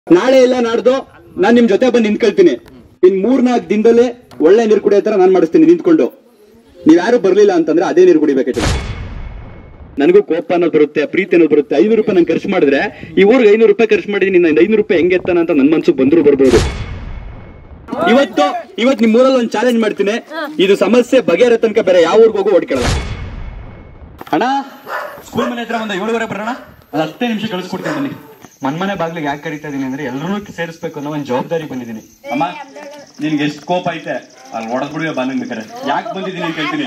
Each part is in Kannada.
ನಾಳೆ ಇಲ್ಲ ನಾಡ್ದು ನಾನ್ ನಿಮ್ ಜೊತೆ ಬಂದು ನಿಂತ್ಕೊಳ್ತೀನಿ. ಇನ್ 3-4 ದಿನದಲ್ಲೇ ಒಳ್ಳೆ ನೀರು ಕುಡಿಯೋ ತರ ನಾನ್ ಮಾಡಿಸ್ತೀನಿ ನಿಂತ್ಕೊಂಡು. ನೀವ್ ಯಾರು ಬರ್ಲಿಲ್ಲ ಅಂತಂದ್ರೆ ಅದೇ ನೀರು ಕುಡಿಬೇಕಾಯ್ತು. ನನಗೂ ಕೋಪ ಅನ್ನೋದು ಬರುತ್ತೆ, ಪ್ರೀತಿ ಅನ್ನೋದು ಬರುತ್ತೆ. 500 ರೂಪಾಯಿ ನಾನು ಖರ್ಚು ಮಾಡಿದ್ರೆ ಈ ಊರಿಗೆ 500 ರೂಪಾಯಿ ಖರ್ಚು ಮಾಡಿದೀನಿ, 500 ರೂಪಾಯಿ ಹೆಂಗೆ ಎತ್ತಾನ ಅಂತ ನನ್ ಮನ್ಸಿಗೆ ಬಂದ್ರು ಬರ್ಬೋದು. ಇವತ್ತು ನಿಮ್ ಊರಲ್ಲಿ ಒಂದು ಚಾಲೆಂಜ್ ಮಾಡ್ತೀನಿ. ಇದು ಸಮಸ್ಯೆ ಬಗೆಹರ ತನಕ ಬೇರೆ ಯಾವ ಊರಿಗೆ ಹೋಗೋ ಓಡ್ಕೊಳ್ಳಲ್ಲ. ಅಣ್ಣ ಸ್ಕೂಲ್ ಮನೆ ಹತ್ರ ಒಂದು 7:15 ಬರೋಣ. ಅದು 10 ನಿಮಿಷ ಕಳಿಸ್ಕೊಡ್ತೀನಿ ಬನ್ನಿ. ಮನೆ ಬಾಗ್ಲಿಗೆ ಯಾಕೆ ಕರೀತಾ ಇದೀನಿ ಅಂದ್ರೆ ಎಲ್ಲರೂ ಸೇರಿಸ್ಬೇಕು ಅನ್ನೋ ಒಂದು ಜವಾಬ್ದಾರಿ ಬಂದಿದ್ದೀನಿ. ಅಮ್ಮ ನಿನ್ಗೆ ಎಷ್ಟು ಕೋಪ ಐತೆ ಅಲ್ಲಿ ಹೊಡೆದ್ ಬಿಡುವ ಬಂದ್ ಬೇಕಾರೆ ಯಾಕೆ ಬಂದಿದ್ದೀನಿ ಅಂತ ಹೇಳ್ತೀನಿ.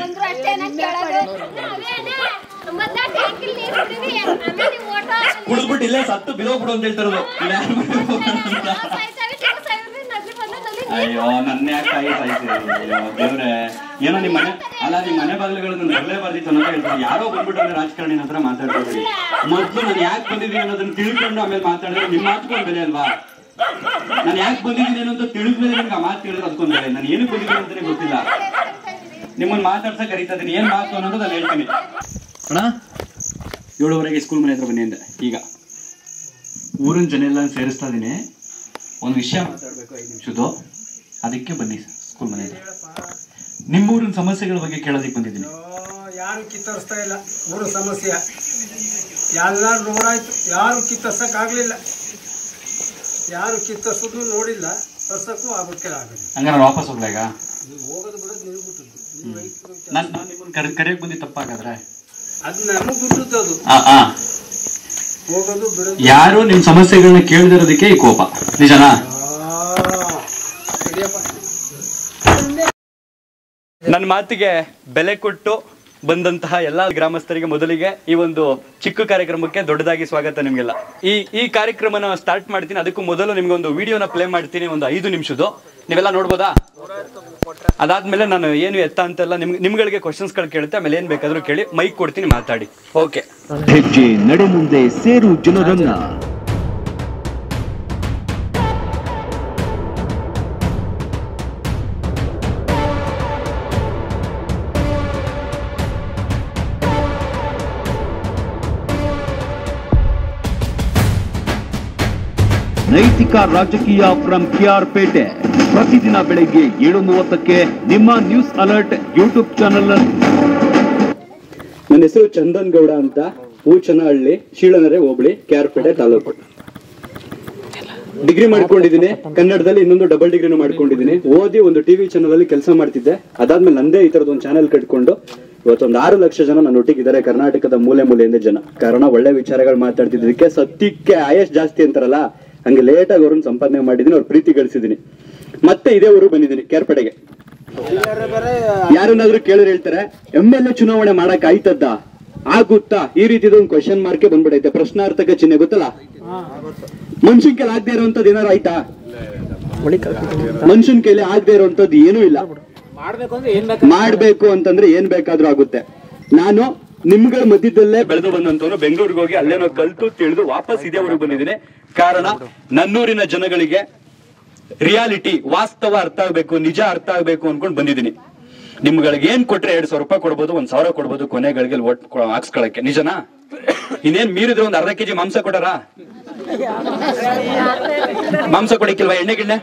ಕುಡಿದ್ಬಿಟ್ಟು ಇಲ್ಲೇ ಸತ್ತು ಬಿಡೋಗ್ಬಿಡು ಅಂತ ಹೇಳ್ತಾರದು. ಅಯ್ಯೋ ನನ್ನ ಯಾಕೆ ದೇವ್ರೆ, ಏನೋ ನಿಮ್ ಮನೆ ಅಲ್ಲ ನಿಮ್ ಮನೆ ಬಾಗಿಲುಗಳನ್ನು ನರಳೇ ಬರ್ದಿತ್ತು ಅಂತ ಹೇಳ್ತಾರೆ. ಯಾರೋ ಬಂದ್ಬಿಟ್ಟು ರಾಜಕಾರಣಿ ಹತ್ರ ಮಾತಾಡ್ತಾ ಇದ್ದೀವಿ. ಮೊದ್ಲು ನಾನು ಯಾಕೆ ಬಂದಿದ್ದೀನಿ ಅನ್ನೋದನ್ನ ತಿಳ್ಕೊಂಡು ಆಮೇಲೆ ಮಾತಾಡಿದ್ರೆ ನಿಮ್ ಮಾತ್ಕೊಂಡ್ ಬೆಲೆ ಅಲ್ವಾ. ನಾನು ಯಾಕೆ ಬಂದಿದ್ದೀನಿ ಅನ್ನೋ ತಿಳಿದ್ಮೇಲೆ ನಿಮ್ಗೆ ಆ ಮಾತು ಕೇಳಿದ್ರೆ ಅದಕ್ಕೊಂದ್ ಬೆಲೆ. ನಾನು ಏನಕ್ಕೆ ಬಂದಿದ್ದೀನಿ ಅಂತಾನೆ ಗೊತ್ತಿಲ್ಲ. ನಿಮ್ಮನ್ನ ಮಾತಾಡ್ಸಕ್ ಕರೀತಾ ಇದೀನಿ, ಏನ್ ಮಾತು ಅನ್ನೋದು ನಾನು ಹೇಳ್ತೀನಿ. ಅಣ್ಣ 7:15 ಸ್ಕೂಲ್ ಮನೆ ಹತ್ರ ಬನ್ನಿ ಅಂದೆ. ಈಗ ಊರಿನ ಜನ ಎಲ್ಲ ಸೇರಿಸ್ತಾ ಇದೀನಿ. ಒಂದು ವಿಷಯ ಮಾತಾಡ್ಬೇಕು 5 ನಿಮಿಷದ್ದು, ಅದಕ್ಕೆ ಬನ್ನಿ ಸ್ಕೂಲ್ ಮನೆ ಹತ್ರ. ನಿಮ್ಮೂರಿನ ಸಮಸ್ಯೆಗಳ ಬಗ್ಗೆ ಕೇಳೋದಕ್ಕೆ ಬಂದಿದ್ದೀನಿ. ಯಾರು ಕಿತ್ತರಿಸ್ತಾ ಇಲ್ಲ ಊರು ಸಮಸ್ಯೆ. ಎಲ್ಲ ನೋಡಾಯ್ತು, ಯಾರು ಕಿತ್ತರ್ಸಕ್ ಆಗ್ಲಿಲ್ಲ. ಯಾರು ಕಿತ್ತರ್ಸಿದ್ರು ನೋಡಿಲ್ಲ, ತರ್ಸಕ್ಕೂ ಆಗ್ಬಿಟ್ಟಿಲ್ಲ. ಹಂಗಾರೆ ವಾಪಸ್ ಹೋಗ್ಲಾ ಈಗ? ಹೋಗೋದು ಬಿಡೋದು ನಿಲ್ಬಿಟ್ಟು ನಾನು ನಿಮ್ಮನ್ನ ಕರೆಯಕ್ ಬಂದಿ ತಪ್ಪಾಗಾದ್ರೆ ಅದ್ ನಮಗ್ ಬಿಟ್ಟದ್ದು. ಅದು ಹೋಗೋದು ಬಿಡೋದು. ಯಾರು ನಿಮ್ ಸಮಸ್ಯೆಗಳನ್ನ ಕೇಳ್ದಿರೋದಕ್ಕೆ ಈ ಕೋಪ, ನಿಜನಾ? ನನ್ನ ಮಾತಿಗೆ ಬೆಲೆ ಕೊಟ್ಟು ಬಂದಂತಹ ಎಲ್ಲಾ ಗ್ರಾಮಸ್ಥರಿಗೆ ಮೊದಲಿಗೆ ಈ ಒಂದು ಚಿಕ್ಕ ಕಾರ್ಯಕ್ರಮಕ್ಕೆ ದೊಡ್ಡದಾಗಿ ಸ್ವಾಗತ ನಿಮ್ಗೆಲ್ಲ. ಈ ಕಾರ್ಯಕ್ರಮನ ಸ್ಟಾರ್ಟ್ ಮಾಡ್ತೀನಿ. ಅದಕ್ಕೂ ಮೊದಲು ನಿಮ್ಗೆ ಒಂದು ವಿಡಿಯೋನ ಪ್ಲೇ ಮಾಡ್ತೀನಿ, ಒಂದು 5 ನಿಮಿಷದ್ದು. ನೀವೆಲ್ಲ ನೋಡ್ಬೋದಾ? ಅದಾದ್ಮೇಲೆ ನಾನು ಏನು ಎತ್ತ ಅಂತೆಲ್ಲ ನಿಮ್ಗಳಿಗೆ ಕ್ವಶನ್ಸ್ಗಳು ಕೇಳುತ್ತೆ. ಆಮೇಲೆ ಏನ್ ಬೇಕಾದ್ರೂ ಕೇಳಿ, ಮೈಕ್ ಕೊಡ್ತೀನಿ, ಮಾತಾಡಿ. ಓಕೆ. ಹೆಜ್ಜೆ ನಡೆ ಮುಂದೆ ಸೇರು ಜನರನ್ನ. ನೈತಿಕ ರಾಜಕೀಯ ಫ್ರಮ್ k.r.pet. ಪ್ರತಿದಿನ ಬೆಳಗ್ಗೆ 7:30ಕ್ಕೆ ನಿಮ್ಮ ನ್ಯೂಸ್ ಅಲರ್ಟ್ ಯೂಟ್ಯೂಬ್ ಚಾನಲ್. ನನ್ನ ಹೆಸರು ಚಂದನ್ ಗೌಡ ಅಂತ, ಹೂಚನಹಳ್ಳಿ, ಶೀಳನರೆ ಹೋಬಳಿ, k.r.pet ತಾಲೂಕು. ಡಿಗ್ರಿ ಮಾಡ್ಕೊಂಡಿದ್ದೀನಿ ಕನ್ನಡದಲ್ಲಿ, ಇನ್ನೊಂದು ಡಬಲ್ ಡಿಗ್ರಿನೂ ಮಾಡ್ಕೊಂಡಿದ್ದೀನಿ. ಓದಿ ಒಂದು ಟಿವಿ ಚಾನಲ್ ಅಲ್ಲಿ ಕೆಲಸ ಮಾಡ್ತಿದ್ದೆ. ಅದಾದ್ಮೇಲೆ ನಂದೇ ಈ ತರದ ಒಂದು ಚಾನೆಲ್ ಕಟ್ಕೊಂಡು ಇವತ್ತೊಂದು 6 ಲಕ್ಷ ಜನ ನನ್ನ ಒಟ್ಟಿಗಿದ್ದಾರೆ, ಕರ್ನಾಟಕದ ಮೂಲೆಯಿಂದ ಜನ. ಕಾರಣ ಒಳ್ಳೆ ವಿಚಾರಗಳು ಮಾತಾಡ್ತಿದ್ದಕ್ಕೆ, ಸತ್ಯಕ್ಕೆ ಆಯಸ್ ಜಾಸ್ತಿ ಅಂತಾರಲ್ಲ, ಹಂಗೆ ಲೇಟಾಗಿ ಅವ್ರನ್ನ ಸಂಪಾದನೆ ಮಾಡಿದೀನಿ, ಅವ್ರ ಪ್ರೀತಿ ಗಳಿಸಿದೀನಿ. ಮತ್ತೆ ಇದೇ ಊರು ಬಂದಿದ್ದೀನಿ, k.r.petಗೆ. ಯಾರನ್ನಾದ್ರೂ ಕೇಳಿದ್ರೆ ಹೇಳ್ತಾರೆ MLA ಚುನಾವಣೆ ಮಾಡಕ್ ಆಯ್ತದ್ದ, ಆಗುತ್ತಾ? ಈ ರೀತಿದ ಒಂದು ಕ್ವಶನ್ ಮಾರ್ಕೆ ಬಂದ್ಬಿಡೈತೆ, ಪ್ರಶ್ನಾರ್ಥಕ ಚಿಹ್ನೆ. ಗೊತ್ತಲ್ಲ? ಮನುಷ್ಯನ್ ಕೈಲಿ ಆಗದೆ ಇರುವಂತದ್ದು ಏನಾರು ಆಯ್ತಾ? ಮನುಷ್ಯನ್ ಕೈಲಿ ಆಗದೆ ಇರುವಂತದ್ದು ಏನೂ ಇಲ್ಲ. ಮಾಡ್ಬೇಕು ಅಂತಂದ್ರೆ ಏನ್ ಬೇಕಾದ್ರೂ ಆಗುತ್ತೆ. ನಾನು ನಿಮ್ಗಳ ಮಧ್ಯದಲ್ಲೇ ಬೆಳೆದು ಬಂದಂತವ್ರು, ಬೆಂಗಳೂರಿಗೆ ಹೋಗಿ ಅಲ್ಲೇನೋ ಕಲ್ತು ತಿಳಿದು ವಾಪಸ್ ಇದೇ ಊರಿಗೆ ಬಂದಿದ್ದೀನಿ. ಕಾರಣ ನನ್ನೂರಿನ ಜನಗಳಿಗೆ ರಿಯಾಲಿಟಿ, ವಾಸ್ತವ ಅರ್ಥ ಆಗ್ಬೇಕು, ನಿಜ ಅರ್ಥ ಆಗ್ಬೇಕು ಅನ್ಕೊಂಡು ಬಂದಿದ್ದೀನಿ. ನಿಮ್ಗಳಿಗೆ ಏನ್ ಕೊಟ್ರೆ 2,000 ರೂಪಾಯಿ ಕೊಡ್ಬೋದು, 1,000 ಕೊಡ್ಬೋದು, ಕೊನೆಗಳಿಗೆ ಓಟ್ ಹಾಕ್ಸ್ಕೊಳಕ್ಕೆ. ನಿಜನಾ? ಇನ್ನೇನ್ ಮೀರಿದ್ರೆ ಒಂದು 1/2 kg ಮಾಂಸ ಕೊಡಾರ? ಮಾಂಸ ಕೊಡಕ್ಕಿಲ್ವಾ?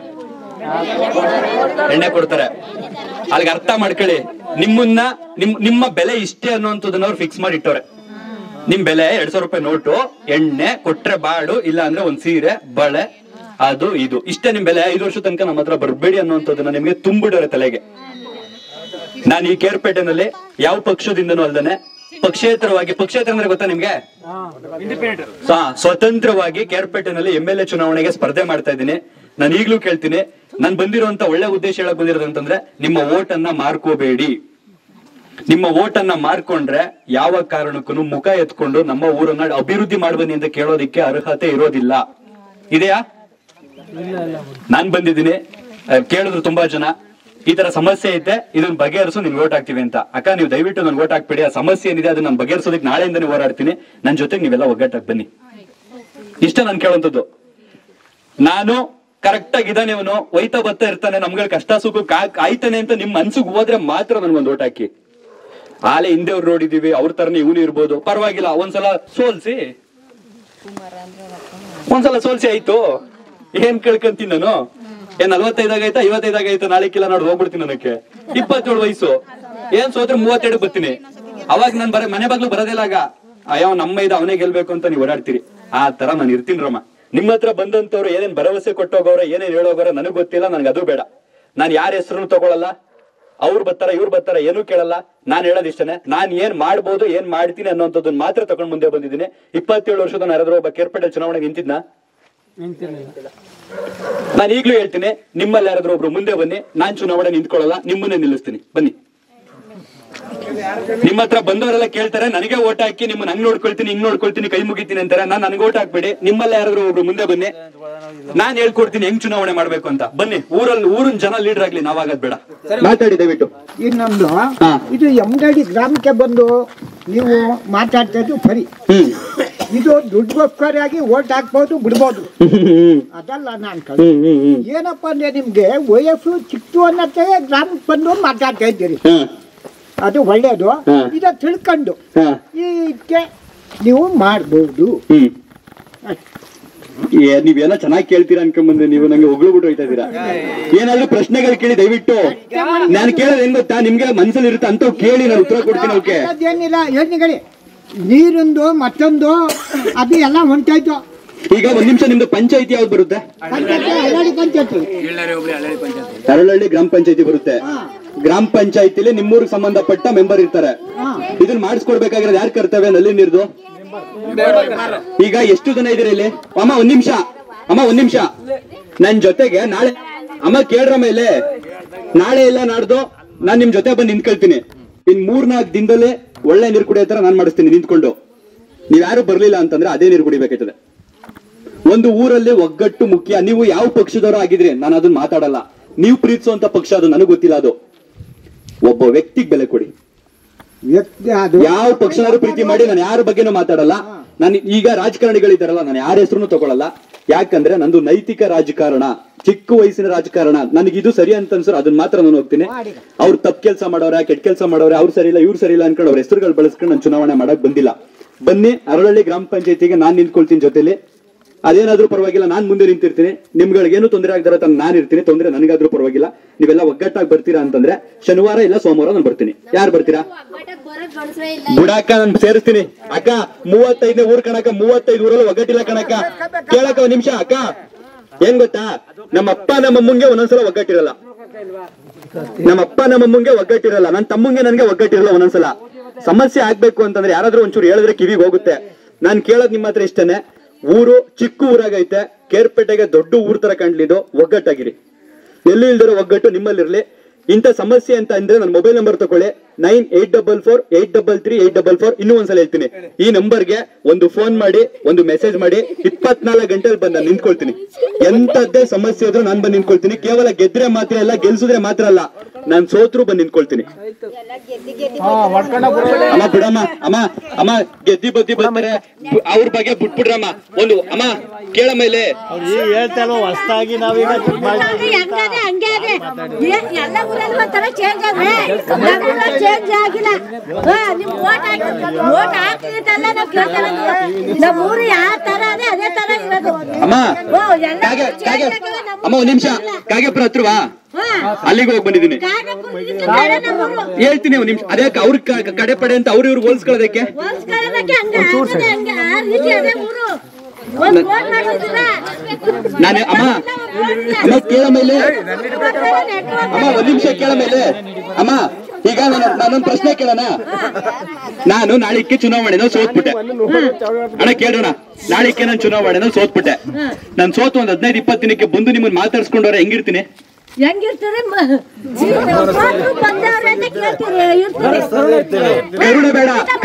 ಎಣ್ಣೆ ಕೊಡ್ತಾರೆ. ಅಲ್ಲಿಗೆ ಅರ್ಥ ಮಾಡ್ಕೊಳ್ಳಿ, ನಿಮ್ಮ ಬೆಲೆ ಇಷ್ಟೇ ಅನ್ನೋಂಥದ್ದನ್ನ ಅವ್ರು ಫಿಕ್ಸ್ ಮಾಡಿ ಇಟ್ಟವ್ರೆ. ನಿಮ್ ಬೆಲೆ 2,000 ರೂಪಾಯಿ ನೋಟು, ಎಣ್ಣೆ ಕೊಟ್ರೆ ಬಾಡು, ಇಲ್ಲ ಅಂದ್ರೆ ಒಂದ್ ಸೀರೆ, ಬಳೆ, ಅದು ಇದು ಇಷ್ಟೇ ನಿಮ್ ಬೆಲೆ. 5 ವರ್ಷ ತನಕ ನಮ್ಮ ಹತ್ರ ಬರ್ಬೇಡಿ ಅನ್ನುವಂಥದ್ದನ್ನ ನಿಮ್ಗೆ ತುಂಬಿಡೋರೆ ತಲೆಗೆ. ನಾನು ಈ k.r.petನಲ್ಲಿ ಯಾವ ಪಕ್ಷದಿಂದನೂ ಅಲ್ದೇನೆ ಪಕ್ಷೇತರ ಅಂದ್ರೆ ಗೊತ್ತಾ ನಿಮ್ಗೆ? ಸ್ವತಂತ್ರವಾಗಿ k.r.petನಲ್ಲಿ MLA ಚುನಾವಣೆಗೆ ಸ್ಪರ್ಧೆ ಮಾಡ್ತಾ ಇದ್ದೀನಿ. ನಾನು ಈಗ್ಲೂ ಕೇಳ್ತೀನಿ, ನಾನು ಬಂದಿರುವಂತ ಒಳ್ಳೆ ಉದ್ದೇಶ ಹೇಳಕ್ ಬಂದಿರೋದಂತಂದ್ರೆ, ನಿಮ್ಮ ವೋಟ್ ಅನ್ನ ಮಾರ್ಕೋಬೇಡಿ. ನಿಮ್ಮ ವೋಟ್ ಅನ್ನ ಮಾರ್ಕೊಂಡ್ರೆ ಯಾವ ಕಾರಣಕ್ಕೂ ಮುಖ ಎತ್ಕೊಂಡು ನಮ್ಮ ಊರನ್ನ ಅಭಿವೃದ್ಧಿ ಮಾಡ್ಬನ್ನಿ ಅಂತ ಕೇಳೋದಿಕ್ಕೆ ಅರ್ಹತೆ ಇರೋದಿಲ್ಲ. ಇದೆಯಾ? ನಾನ್ ಬಂದಿದ್ದೀನಿ, ಕೇಳಿದ್ರು ತುಂಬಾ ಜನ, ಈ ತರ ಸಮಸ್ಯೆ ಐತೆ, ಇದನ್ನ ಬಗೆಹರಿಸು, ನಿನ್ ವೋಟ್ ಹಾಕ್ತಿವಿ ಅಂತ. ಅಕ್ಕ, ನೀವು ದಯವಿಟ್ಟು ನನ್ ವೋಟ್ ಹಾಕ್ಬೇಡಿ. ಆ ಸಮಸ್ಯೆ ಏನಿದೆ ಅದನ್ನ ನಾನು ಬಗೆಹರಿಸೋದಕ್ಕೆ ನಾಳೆಯಿಂದನೇ ಹೋರಾಡ್ತೀನಿ. ನನ್ನ ಜೊತೆಗೆ ನೀವೆಲ್ಲ ಒಗ್ಗಟ್ಟಾಗಿ ಬನ್ನಿ. ಇಷ್ಟ ನಾನು ಕೇಳುವಂಥದ್ದು. ನಾನು ಕರೆಕ್ಟ್ ಆಗಿದ್ದಾನೆ, ಅವನು ಒಯ್ತಾ ಬರ್ತಾ ಇರ್ತಾನೆ, ನಮ್ಗಳ ಕಷ್ಟ ಸುಖಕ್ಕೆ ಆಯ್ತಾನೆ ಅಂತ ನಿಮ್ ಮನ್ಸಿಗೆ ಹೋದ್ರೆ ಮಾತ್ರ ನನ್ಗೊಂದು ಓಟ್ ಹಾಕಿ. ಆಲೆ ಹಿಂದೆವ್ರು ನೋಡಿದೀವಿ, ಅವ್ರ ತರನೇ ಇವನು ಇರ್ಬೋದು, ಪರವಾಗಿಲ್ಲ. ಒಂದ್ಸಲ ಸೋಲ್ಸಿ ಆಯ್ತು. ಏನ್ ಕೇಳ್ಕೊಂತೀನಿ ನಾನು? ಏನ್ 45 ಆಗೈತಾ 55 ಆಗೈತಾ? ನಾಳೆಕ್ಕಿಲ್ಲ ನೋಡ್ ಹೋಗ್ಬಿಡ್ತೀನಿ. ನನಗೆ 27 ವಯಸ್ಸು. ಏನ್ ಸೋತ್ರ 32 ಬರ್ತೀನಿ. ಅವಾಗ ನಾನ್ ಮನೆ ಬಾಗ್ಲು ಬರೋದಿಲ್ಲ. ಆಗ ಅಯ್ಯೋ ನಮ್ಮ ಅವನೇ ಗೆಲ್ಬೇಕು ಅಂತ ನೀವು ಓಡಾಡ್ತೀರಿ. ಆ ತರ ನಾನು ಇರ್ತೀನಿ ರಮ್ಮ. ನಿಮ್ಮ ಹತ್ರ ಬಂದಂತವ್ರು ಏನೇನ್ ಭರವಸೆ ಕೊಟ್ಟೋಗವ್ರ, ಏನೇನ್ ಹೇಳೋಗವ್ರ ನನಗ್ ಗೊತ್ತಿಲ್ಲ. ನನ್ಗೆ ಅದು ಬೇಡ. ನಾನ್ ಯಾರ ಹೆಸರು ತಗೊಳಲ್ಲ. ಅವ್ರು ಬರ್ತಾರ ಇವ್ರು ಬರ್ತಾರ ಏನೂ ಕೇಳಲ್ಲ. ನಾನ್ ಹೇಳೋದಿಷ್ಟನೇ, ನಾನ್ ಏನ್ ಮಾಡ್ಬೋದು ಏನ್ ಮಾಡ್ತೀನಿ ಅನ್ನೋಂಥದ್ದನ್ನ ಮಾತ್ರ ತಗೊಂಡ್ ಮುಂದೆ ಬಂದಿದ್ದೀನಿ. 27 ವರ್ಷದ ಯಾರಾದ್ರೂ ಒಬ್ಬ ಕೆ.r.ಪೆಟ್ ಚುನಾವಣೆಗೆ ನಿಂತಿದ್ನಾ? ನಾನು ಈಗ್ಲೂ ಹೇಳ್ತೀನಿ, ನಿಮ್ಮಲ್ಲಿ ಯಾರಾದ್ರೂ ಒಬ್ರು ಮುಂದೆ ಬನ್ನಿ. ನಾನ್ ಚುನಾವಣೆ ನಿಂತ್ಕೊಳ್ಳಲ್ಲ, ನಿಮ್ಮನ್ನೇ ನಿಲ್ಲಿಸ್ತೀನಿ. ಬನ್ನಿ. ನಿಮ್ಮ ಹತ್ರ ಬಂದವರೆಲ್ಲ ಕೇಳ್ತಾರೆ ನನಗೆ ಓಟ್ ಹಾಕಿ, ನಿಮ್ಮನ್ನ ಹಂಗ್ ನೋಡ್ಕೊಳ್ತೀನಿ ಹಿಂಗ್ ನೋಡ್ಕೊಳ್ತೀನಿ ಕೈ ಮುಗಿತೀನಿ ಅಂತಾರೆ. ನಾನ್ ನನಗೆ ಓಟ್ ಹಾಕ್ಬೇಡಿ. ನಿಮ್ಮಲ್ಲಿ ಯಾರಾದ್ರೂ ಒಬ್ರು ಮುಂದೆ ಬನ್ನಿ, ನಾನ್ ಹೇಳ್ಕೊಡ್ತೀನಿ ಹೆಂಗ್ ಚುನಾವಣೆ ಮಾಡ್ಬೇಕು ಅಂತ. ಬನ್ನಿ. ಊರಿನ ಜನ ಲೀಡರ್ ಆಗ್ಲಿ, ನಾವಾಗದ್ ಬೇಡ. ಮಾತಾಡಿ ದಯವಿಟ್ಟು. ಇನ್ನೊಂದು, ಇದು ಎಮ್ಗಡಿ ಗ್ರಾಮಕ್ಕೆ ಬಂದು ನೀವು ಮಾತಾಡ್ತಾ ಇದ್ದು ಸರಿ. ಇದು ದುಡ್ಡುಗೋಸ್ಕರಾಗಿ ಓಟ್ ಹಾಕ್ಬೋದು ಬಿಡ್ಬೋದು, ಅದಲ್ಲ ನಾನ್ ಕಡೆ. ಏನಪ್ಪಾ ಅಂದ್ರೆ ನಿಮ್ಗೆ ವಯಸ್ಸು ಚಿಕ್ಕ ಅನ್ನತ್ತೆ ಗ್ರಾಮಕ್ಕೆ ಬಂದು ಮಾತಾಡ್ತಾ ಇದ್ದೀರಿ, ಅದು ಒಳ್ಳೇದು. ಇದ ತಿಳ್ಕೊಂಡು ಇದಕ್ಕೆ ನೀವು ಮಾಡ್ಬೋದು. ನೀವೆಲ್ಲ ಚೆನ್ನಾಗಿ ಕೇಳ್ತೀರಾ ಅನ್ಕೊಂಡ್ಬಂದ್ರೆ ನೀವು ನಂಗೆ ಹೊಗಳ್ಬಿಟ್ಟು ಹೋಯ್ತಾ ಇದೀರಾ. ಏನಾದ್ರು ಪ್ರಶ್ನೆಗಳು ಕೇಳಿ ದಯವಿಟ್ಟು. ನಾನು ಕೇಳೋದು ಏನ್ ಗೊತ್ತಾ, ನಿಮ್ಗೆ ಮನ್ಸಲ್ಲಿ ಇರುತ್ತೆ ಅಂತ ಕೇಳಿ ನಾನು ಉತ್ತರ ಕೊಡ್ತೀನಿ. ಅವಕ್ಕೆ ಏನಿಲ್ಲ ಯೋಚನೆಗಳಿ, ನೀರಿಂದು ಮತ್ತೊಂದು ಅದು ಎಲ್ಲ ಹೊಂಟಾಯ್ತು. ಈಗ ಒಂದ್ ನಿಮಿಷ, ನಿಮ್ದು ಪಂಚಾಯತಿ ಯಾವ್ದು ಬರುತ್ತೆ? ಪಂಚಾಯತಿ ಅರಳಹಳ್ಳಿ ಗ್ರಾಮ ಪಂಚಾಯತಿ ಬರುತ್ತೆ. ಗ್ರಾಮ ಪಂಚಾಯತಿಲಿ ನಿಮ್ಮೂರಿಗೆ ಸಂಬಂಧಪಟ್ಟ ಮೆಂಬರ್ ಇರ್ತಾರೆ. ಇದನ್ನ ಮಾಡಿಸ್ಕೊಡ್ಬೇಕಾಗಿರೋದು ಯಾರು ಕರ್ತವ್ಯ? ನಲ್ಲಿ ನೀರ್ದು. ಈಗ ಎಷ್ಟು ಜನ ಇದೀರ ಇಲ್ಲಿ? ಅಮ್ಮ ಒಂದ್ ನಿಮಿಷ ನನ್ ಜೊತೆಗೆ ನಾಳೆ ಅಮ್ಮ ಕೇಳ್ರ ಮೇಲೆ ನಾಳೆ ಇಲ್ಲ ನಾಡ್ದು ನಾನ್ ನಿಮ್ ಜೊತೆ ಬಂದು ನಿಂತ್ಕೊಳ್ತೀನಿ. ಇನ್ 3-4 ದಿನದಲ್ಲೇ ಒಳ್ಳೆ ನೀರು ಕುಡಿಯೋ ತರ ನಾನ್ ಮಾಡಿಸ್ತೀನಿ ನಿಂತ್ಕೊಂಡು. ನೀವ್ ಯಾರು ಬರ್ಲಿಲ್ಲ ಅಂತಂದ್ರೆ ಅದೇ ನೀರು ಕುಡಿಬೇಕಾಯ್ತದೆ. ಒಂದು ಊರಲ್ಲಿ ಒಗ್ಗಟ್ಟು ಮುಖ್ಯ. ನೀವು ಯಾವ ಪಕ್ಷದವರು ಆಗಿದ್ರಿ ನಾನು ಅದನ್ನ ಮಾತಾಡಲ್ಲ. ನೀವು ಪ್ರೀತಿಸುವಂತ ಪಕ್ಷ ಅದು ನನಗೆ ಗೊತ್ತಿಲ್ಲ. ಅದು ಒಬ್ಬ ವ್ಯಕ್ತಿಗೆ ಬೆಲೆ ಕೊಡಿ. ಯಾವ ಪಕ್ಷನಾದ್ರು ಪ್ರೀತಿ ಮಾಡಿ. ನಾನು ಯಾರ ಬಗ್ಗೆನೂ ಮಾತಾಡಲ್ಲ. ನಾನು ಈಗ ರಾಜಕಾರಣಿಗಳಿದ್ದಾರಲ್ಲ, ನಾನು ಯಾರ ಹೆಸರು ತಗೊಳಲ್ಲ. ಯಾಕಂದ್ರೆ ನಂದು ನೈತಿಕ ರಾಜಕಾರಣ, ಚಿಕ್ಕ ವಯಸ್ಸಿನ ರಾಜಕಾರಣ. ನನಗಿದು ಸರಿ ಅಂತ ಅನ್ಸರು ಅದನ್ನ ಮಾತ್ರ ನಾನು ಹೋಗ್ತೀನಿ. ಅವ್ರು ತಪ್ಪು ಕೆಲಸ ಮಾಡೋರೆ, ಕೆಟ್ಟ ಕೆಲಸ ಮಾಡೋರೆ, ಅವ್ರು ಸರಿ ಇಲ್ಲ ಇವ್ರು ಸರಿ ಇಲ್ಲ ಅನ್ಕೊಂಡು ಅವ್ರ ಹೆಸರುಗಳು ಬಳಸ್ಕೊಂಡು ನಾನು ಚುನಾವಣೆ ಮಾಡಕ್ ಬಂದಿಲ್ಲ. ಬನ್ನಿ, ಅರಳಹಳ್ಳಿ ಗ್ರಾಮ ಪಂಚಾಯತಿಗೆ ನಾನ್ ನಿಂತ್ಕೊಳ್ತೀನಿ ಜೊತೆಲಿ. ಅದೇನಾದ್ರೂ ಪರವಾಗಿಲ್ಲ, ನಾನ್ ಮುಂದೆ ನಿಂತಿರ್ತೀನಿ. ನಿಮ್ಗಳಿಗೇನು ತೊಂದರೆ ಆಗದಾರ ನಾನು ಇರ್ತೀನಿ. ತೊಂದರೆ ನನಗಾದ್ರೂ ಪರವಾಗಿಲ್ಲ. ನೀವೆಲ್ಲ ಒಗ್ಗಟ್ಟಾಗಿ ಬರ್ತೀರಾ ಅಂತಂದ್ರೆ ಶನಿವಾರ ಇಲ್ಲ ಸೋಮವಾರ ನಾನು ಬರ್ತೀನಿ. ಯಾರು ಬರ್ತೀರಾ? ಬುಡಾಕ ನಾನು ಸೇರಿಸ್ತೀನಿ. ಅಕ್ಕ 35ನೇ ಊರ್ ಕಣಕ, 35 ಊರಲ್ಲಿ ಒಗ್ಗಟ್ಟಿಲ್ಲ ಕಣಕ. ಕೇಳಕ ಒಂದ್ ನಿಮಿಷ ಅಕ್ಕ. ಏನ್ ಗೊತ್ತಾ, ನಮ್ಮಪ್ಪ ನಮ್ಮಮ್ಮಂಗೆ ಒಂದೊಂದ್ಸಲ ಒಗ್ಗಟ್ಟಿರಲ್ಲ. ನಮ್ಮಪ್ಪ ನಮ್ಮಮ್ಮಂಗೆ ಒಗ್ಗಟ್ಟಿರಲ್ಲ. ನನ್ನ ತಮ್ಮಂಗೆ ನನ್ಗೆ ಒಗ್ಗಟ್ಟಿರಲ್ಲ. ಒಂದೊಂದ್ಸಲ ಸಮಸ್ಯೆ ಆಗ್ಬೇಕು ಅಂತಂದ್ರೆ ಯಾರಾದ್ರೂ ಒಂಚೂರು ಹೇಳಿದ್ರೆ ಕಿವಿಗೆ ಹೋಗುತ್ತೆ. ನಾನ್ ಕೇಳೋದ್ ನಿಮ್ಮ ಹತ್ರ ಇಷ್ಟನೇ. ಊರು ಚಿಕ್ಕ ಊರಾಗೈತೆ, ಕೆ.r.ಪೆಟ್ಗೆ ದೊಡ್ಡ ಊರ್ ತರ ಕಾಣ್ಲಿದ್ದು. ಒಗ್ಗಟ್ಟಾಗಿರಿ. ಎಲ್ಲಿ ಇಲ್ದಿರೋ ಒಗ್ಗಟ್ಟು ನಿಮ್ಮಲ್ಲಿರ್ಲಿ. ಇಂಥ ಸಮಸ್ಯೆ ಅಂತ ಅಂದ್ರೆ ನನ್ನ ಮೊಬೈಲ್ ನಂಬರ್ ತಗೊಳ್ಳಿ, 9844833844. ಇನ್ನೂ ಒಂದ್ಸಲ ಹೇಳ್ತೀನಿ, ಈ ನಂಬರ್ಗೆ ಒಂದು ಫೋನ್ ಮಾಡಿ, ಒಂದು ಮೆಸೇಜ್ ಮಾಡಿ. 24 ಗಂಟೆಲಿ ಬಂದು ನಾನು ನಿಂತ್ಕೊಳ್ತೀನಿ. ಎಂತದ್ದೇ ಸಮಸ್ಯೆ ಇದ್ರು ನಾನು ಬಂದು ನಿಂತ್ಕೊಳ್ತೀನಿ. ಕೇವಲ ಗೆದ್ರೆ ಮಾತ್ರ ಅಲ್ಲ, ಗೆಲ್ಸಿದ್ರೆ ಮಾತ್ರ ಅಲ್ಲ, ನಾನ್ ಸೋತ್ರು ಬಂದು ನಿಂತ್ಕೊಳ್ತೀನಿ. ಅಮ್ಮ ಬಿಡಮ್ಮ, ಅಮ್ಮ ಗೆದ್ದಿ ಬದ್ದಿ ಬರ್ತಾರೆ ಅವ್ರ ಬಗ್ಗೆ ಬಿಟ್ಬಿಡ್ರಮ್ಮ. ಒಂದು ಅಮ್ಮ ಕೇಳ ಮೇಲೆ ಹೊಸದಾಗಿ ನಾವೀಗ ಚೇಂಜ್ ಆಗಿಲ್ಲ. ನಿಮ್ ಓಟ್ ಹಾಕಿ ಅಂತಲ್ಲ ನಾವು ಕೇಳ್ತಾರೆ. ನಮ್ಮೂರು ಯಾವ ತರ ಅದೇ ಅದೇ ತರ ಇರೋದು. ಅಮ್ಮ ಒಂದ್ ನಿಮಿಷ, ಕಾಗೇಪುರ ಹತ್ರವಾ ಅಲ್ಲಿಗೆ ಹೋಗಿ ಬಂದಿದ್ದೀನಿ. ಹೇಳ್ತೀನಿ ಒಂದ್ ನಿಮಿಷ. ಅದೇ ಅವ್ರ ಕಡೆ ಪಡೆ ಅಂತ ಅವ್ರ ಇವ್ರು ಹೋಲ್ಸ್ಕೊಳ್ಳೋದಕ್ಕೆ ನಾನು ಅಮ್ಮ ಕೇಳ ಮೇಲೆ ಅಮ್ಮ ಒಂದ್ ನಿಮಿಷ ಕೇಳ ಮೇಲೆ ಅಮ್ಮ. ಈಗ ನಾನೊಂದು ಪ್ರಶ್ನೆ ಕೇಳೋಣ. ನಾನು ನಾಳಿಕೆ ಚುನಾವಣೆನ ಸೋತ್ಬಿಟ್ಟೆ ಅಣ್ಣ, ಕೇಳೋಣ. ನಾಳಿಕೆ ನಾನು ಚುನಾವಣೆನ ಸೋತ್ಬಿಟ್ಟೆ. ನಾನು ಸೋತು ಒಂದ್ 15-20 ದಿನಕ್ಕೆ ಬಂದು ನಿಮ್ಮನ್ನ ಮಾತಾಡ್ಸ್ಕೊಂಡವ್ರೆ ಹೆಂಗಿರ್ತೀನಿ? ಕರುಣೆ ಬೇಡ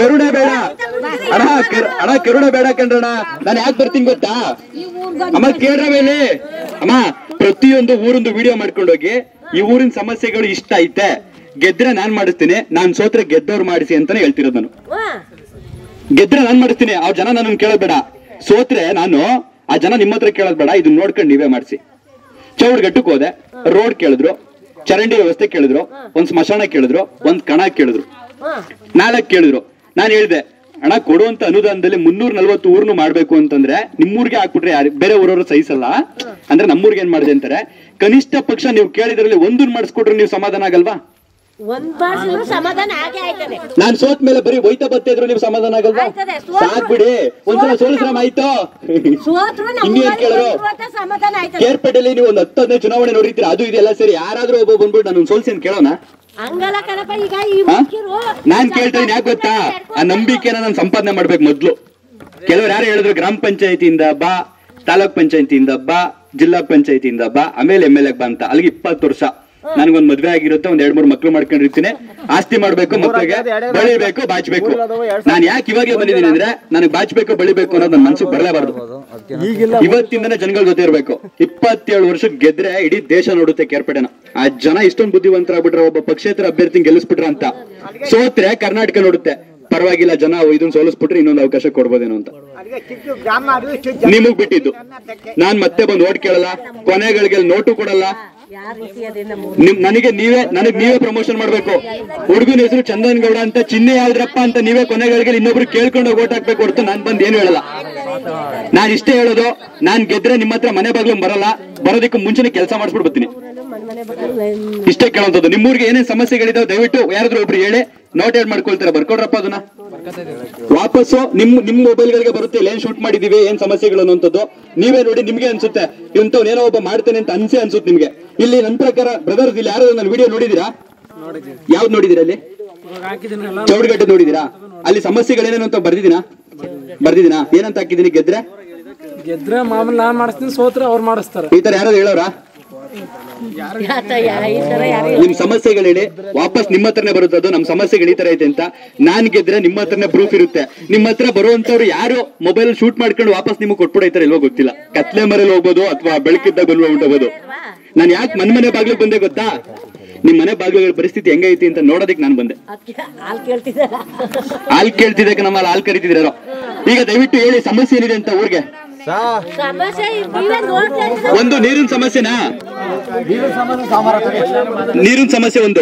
ಅಣ್ಣ, ಕರುಣೆ ಬೇಡ ಕಣ್ರಣ್ಣ. ನಾನು ಯಾಕೆ ಬರ್ತೀನಿ ಗೊತ್ತಾ ಅಮ್ಮ? ಕೇಳ್ರ ಮೇಲೆ ಅಮ್ಮ, ಪ್ರತಿಯೊಂದು ಊರೊಂದು ವಿಡಿಯೋ ಮಾಡ್ಕೊಂಡೋಗಿ ಈ ಊರಿನ ಸಮಸ್ಯೆಗಳು ಇಷ್ಟ ಐತೆ, ಗೆದ್ರೆ ನಾನ್ ಮಾಡಿಸ್ತೀನಿ, ನಾನ್ ಸೋತ್ರೆ ಗೆದ್ದವ್ರು ಮಾಡಿಸಿ ಅಂತಾನೆ ಹೇಳ್ತಿರೋದು. ನಾನು ಗೆದ್ರೆ ನಾನ್ ಮಾಡಿಸ್ತೀನಿ, ಆ ಜನ ನನ್ನ ಕೇಳೋದ್ ಬೇಡ. ಸೋತ್ರೆ ನಾನು ಆ ಜನ ನಿಮ್ಮ ಹತ್ರ ಕೇಳೋದ್ ಬೇಡ. ಇದನ್ನ ನೋಡ್ಕೊಂಡು ನೀವೇ ಮಾಡಿಸಿ. ಚೌಡ್ಗಟ್ಟಕ್ಕೆ ಹೋದೆ, ರೋಡ್ ಕೇಳಿದ್ರು, ಚರಂಡಿ ವ್ಯವಸ್ಥೆ ಕೇಳಿದ್ರು, ಒಂದ್ ಸ್ಮಶಾನ ಕೇಳಿದ್ರು, ಒಂದ್ ಕಣ ಕೇಳಿದ್ರು, 4 ಕೇಳಿದ್ರು. ನಾನು ಹೇಳಿದೆ ಹಣ ಕೊಡುವಂತ ಅನುದಾನದಲ್ಲಿ 340 ಊರ್ನು ಮಾಡ್ಬೇಕು ಅಂತಂದ್ರೆ ನಿಮ್ಮೂರ್ಗೆ ಹಾಕ್ಬಿಟ್ರೆ ಬೇರೆ ಊರವರು ಸಹಿಸಲ್ಲ. ಅಂದ್ರೆ ನಮ್ಮೂರ್ಗೆ ಏನ್ ಮಾಡಿದೆ ಅಂತಾರೆ, ಕನಿಷ್ಠ ಪಕ್ಷ ನೀವು ಕೇಳಿದ್ರಲ್ಲಿ ಒಂದನ್ನ ಮಾಡಿಸ್ಕೊಟ್ರೆ ನೀವು ಸಮಾಧಾನ ಆಗಲ್ವಾ? ನಾನ್ ಸೋತ್ ಮೇಲೆ ಬರೀ ಒಯ್ತಾ ಬತ್ತೆ ಇದ್ರು ನೀವು ಸಮಾಧಾನ ಆಗಲ್ವಾ? ಸಾಕ್ಬಿಡಿ, ಒಂದ್ಸಲ ಸೋಲಿಸ್ರಾಮ ಆಯ್ತು. ಇನ್ನೇನ್ ಕೇಳೋರು? k.r.pet ನೀವು ಒಂದು 10-15 ಚುನಾವಣೆ ನೋಡಿರ್ತೀರ, ಅದು ಇದೆಲ್ಲ ಸರಿ. ಯಾರಾದ್ರೂ ಒಬ್ಬ ಬಂದ್ಬಿಟ್ಟು ನಾನು ಸೋಲ್ಸಿ ಅಂತ ಕೇಳೋಣ? ನಾನ್ ಕೇಳ್ತಾ ಇದ್ದೀನಿ, ಯಾಕೆ ಗೊತ್ತಾ? ಆ ನಂಬಿಕೆನ ನಾನು ಸಂಪಾದನೆ ಮಾಡ್ಬೇಕು ಮೊದ್ಲು. ಕೆಲವರು ಯಾರು ಹೇಳಿದ್ರು ಗ್ರಾಮ ಪಂಚಾಯತಿಯಿಂದ ಬಾ, ತಾಲೂಕ್ ಪಂಚಾಯತಿಯಿಂದ ಬಾ, ಜಿಲ್ಲಾ ಪಂಚಾಯತಿಯಿಂದ ಬಾ, ಆಮೇಲೆ MLA ಬಾ ಅಂತ. ಅಲ್ಲಿಗೆ 20 ವರ್ಷ ನನ್ಗೊಂದ್ ಮದ್ವೆ ಆಗಿರುತ್ತೆ, ಒಂದ್ 2-3 ಮಕ್ಳು ಮಾಡ್ಕೊಂಡಿರ್ತೀನಿ, ಆಸ್ತಿ ಮಾಡ್ಬೇಕು, ಮಕ್ಕಳಿಗೆ ಬೆಳಿಬೇಕು, ಬಾಚ್ಬೇಕು. ನಾನ್ ಯಾಕೆ ಇವಾಗಲೇ ಬಂದಿದ್ದೀನಿ ಅಂದ್ರೆ ನನಗೆ ಬಾಚ್ಬೇಕು, ಬೆಳಿಬೇಕು ಅನ್ನೋದು ನನ್ನ ಮನ್ಸಿಗೆ ಬರಲೇಬಾರ್ದು. ಇವತ್ತಿಂದನೇ ಜನಗಳ ಜೊತೆ ಇರ್ಬೇಕು. 27 ವರ್ಷಕ್ಕೆ ಗೆದ್ರೆ ಇಡೀ ದೇಶ ನೋಡುತ್ತೆ k.r.petನ. ಆ ಜನ ಇಷ್ಟೊಂದು ಬುದ್ಧಿವಂತರಾಗ್ಬಿಟ್ರೆ, ಒಬ್ಬ ಪಕ್ಷೇತರ ಅಭ್ಯರ್ಥಿ ಗೆಲ್ಲಿಸ್ಬಿಟ್ರ ಅಂತ. ಸೋತ್ರೆ ಕರ್ನಾಟಕ ನೋಡುತ್ತೆ, ಪರವಾಗಿಲ್ಲ ಜನ ಇದನ್ನ ಸೋಲಿಸ್ಬಿಟ್ರೆ ಇನ್ನೊಂದು ಅವಕಾಶ ಕೊಡ್ಬೋದೇನೋ ಅಂತ. ನಿಮಗ್ ಬಿಟ್ಟಿದ್ದು. ನಾನ್ ಮತ್ತೆ ಬಂದು ಓಟ್ ಕೇಳಲ್ಲ, ಕೊನೆಗಳಿಗೆ ನೋಟು ಕೊಡಲ್ಲ. ನನಗೆ ನೀವೇ ಪ್ರಮೋಷನ್ ಮಾಡ್ಬೇಕು. ಹುಡುಗನ ಹೆಸರು ಚಂದನ್ ಗೌಡ ಅಂತ, ಚಿಹ್ನೆ ಯಾವ್ದ್ರಪ್ಪ ಅಂತ ನೀವೇ ಕೊನೆಗಳಿಗೆ ಇನ್ನೊಬ್ರು ಕೇಳ್ಕೊಂಡು ಓಟ್ ಹಾಕ್ಬೇಕು ಹೊರತು ನಾನ್ ಬಂದ್ ಏನು ಹೇಳಲ್ಲ. ನಾನ್ ಇಷ್ಟೇ ಹೇಳೋದು, ನಾನ್ ಗೆದ್ರೆ ನಿಮ್ಮ ಹತ್ರ ಮನೆ ಬಾಗ್ಲು ಬರಲ್ಲ, ಬರೋದಕ್ಕೆ ಮುಂಚೆನೆ ಕೆಲಸ ಮಾಡಿಸ್ಬಿಟ್ಟು ಬರ್ತೀನಿ. ಇಷ್ಟೇ ಕೇಳೋದು. ನಿಮ್ಮೂರಿಗೆ ಏನೇನ್ ಸಮಸ್ಯೆಗಳಿದಾವೆ ದಯವಿಟ್ಟು ಯಾರಾದ್ರೂ ಒಬ್ರು ಹೇಳಿ ನೋಟ್ ಏಡ್ ಮಾಡ್ಕೊಳ್ತಾರೆ, ಬರ್ಕೊಡ್ರಪ್ಪ ಅದನ್ನ. ವಾಪಸ್ಸು ನಿಮ್ ಮೊಬೈಲ್ಗಳಿಗೆ ಬರುತ್ತೆ, ಏನ್ ಶೂಟ್ ಮಾಡಿದೀವಿ, ಏನ್ ಸಮಸ್ಯೆಗಳು ಅನ್ನೋಂಥದ್ದು ನೀವೇ ನೋಡಿ. ನಿಮ್ಗೆ ಅನ್ಸುತ್ತೆ ಇಂಥವ್ ಏನೋ ಒಬ್ಬ ಮಾಡ್ತೇನೆ ಅಂತ ಅನ್ಸುತ್ತೆ ನಿಮ್ಗೆ. ಇಲ್ಲಿ ನನ್ನ ಪ್ರಕಾರ ಬ್ರದರ್ಸ್ ಇಲ್ಲಿ ಯಾರು ನನ್ನ ವಿಡಿಯೋ ನೋಡಿದೀರಾ? ಯಾವ್ದು ನೋಡಿದೀರಾ? ಅಲ್ಲಿ ಚೌಡಗಟ್ಟೆ ನೋಡಿದೀರಾ? ಅಲ್ಲಿ ಸಮಸ್ಯೆಗಳೇನೇನು ಅಂತ ಬರ್ದಿದ್ದೀನಾ? ಏನಂತ ಹಾಕಿದೀನಿ? ಗೆದ್ರೆ ಮಾಮೂಲಿ ನಾನ್ ಮಾಡಿಸ್ತೀನಿ, ಸೋತ್ರೆ ಅವ್ರು ಮಾಡಿಸ್ತಾರೆ. ಈ ತರ ಯಾರು ಹೇಳೋರ? ನಿಮ್ ಸಮಸ್ಯೆಗಳು ಹೇಳಿ, ವಾಪಸ್ ನಿಮ್ಮ ಹತ್ರನೇ ಬರುತ್ತೆ. ಅದು ನಮ್ ಸಮಸ್ಯೆಗಳು ಈ ತರ ಐತೆ ಅಂತ ನಾನ್ ಗೆದ್ರೆ ನಿಮ್ಮ ಹತ್ರನೇ ಪ್ರೂಫ್ ಇರುತ್ತೆ. ನಿಮ್ಮ ಹತ್ರ ಬರುವಂತವ್ರು ಯಾರು ಮೊಬೈಲ್ ಶೂಟ್ ಮಾಡ್ಕೊಂಡು ವಾಪಸ್ ನಿಮ್ಗೆ ಕೊಟ್ಬಿಡೈತಾರೆ ಇಲ್ವೋ ಗೊತ್ತಿಲ್ಲ. ಕತ್ಲೆ ಮರೇಲಿ ಹೋಗ್ಬೋದು ಅಥವಾ ಬೆಳಕಿದ್ದಾಗ ಹೋಗ್ಬೋದು. ನಾನ್ ಯಾಕೆ ಮನೆ ಬಾಗ್ಲಿಗೆ ಬಂದೆ ಗೊತ್ತಾ? ನಿಮ್ ಮನೆ ಬಾಗ್ಲುಗಳ ಪರಿಸ್ಥಿತಿ ಹೆಂಗೈತಿ ಅಂತ ನೋಡೋದಕ್ಕೆ ನಾನು ಬಂದೆ. ಹಾಲ್ ಕೇಳ್ತಿದ್ದಕ್ಕೆ ನಮ್ಮಲ್ಲಿ ಹಾಲ್ ಕರಿತಿದ್ರು. ಈಗ ದಯವಿಟ್ಟು ಹೇಳಿ ಸಮಸ್ಯೆ ಏನಿದೆ ಅಂತ ಊರಿಗೆ. ಒಂದು ನೀರಿನ ಸಮಸ್ಯೆನಾ? ನೀರಿನ ಸಮಸ್ಯೆ ಒಂದು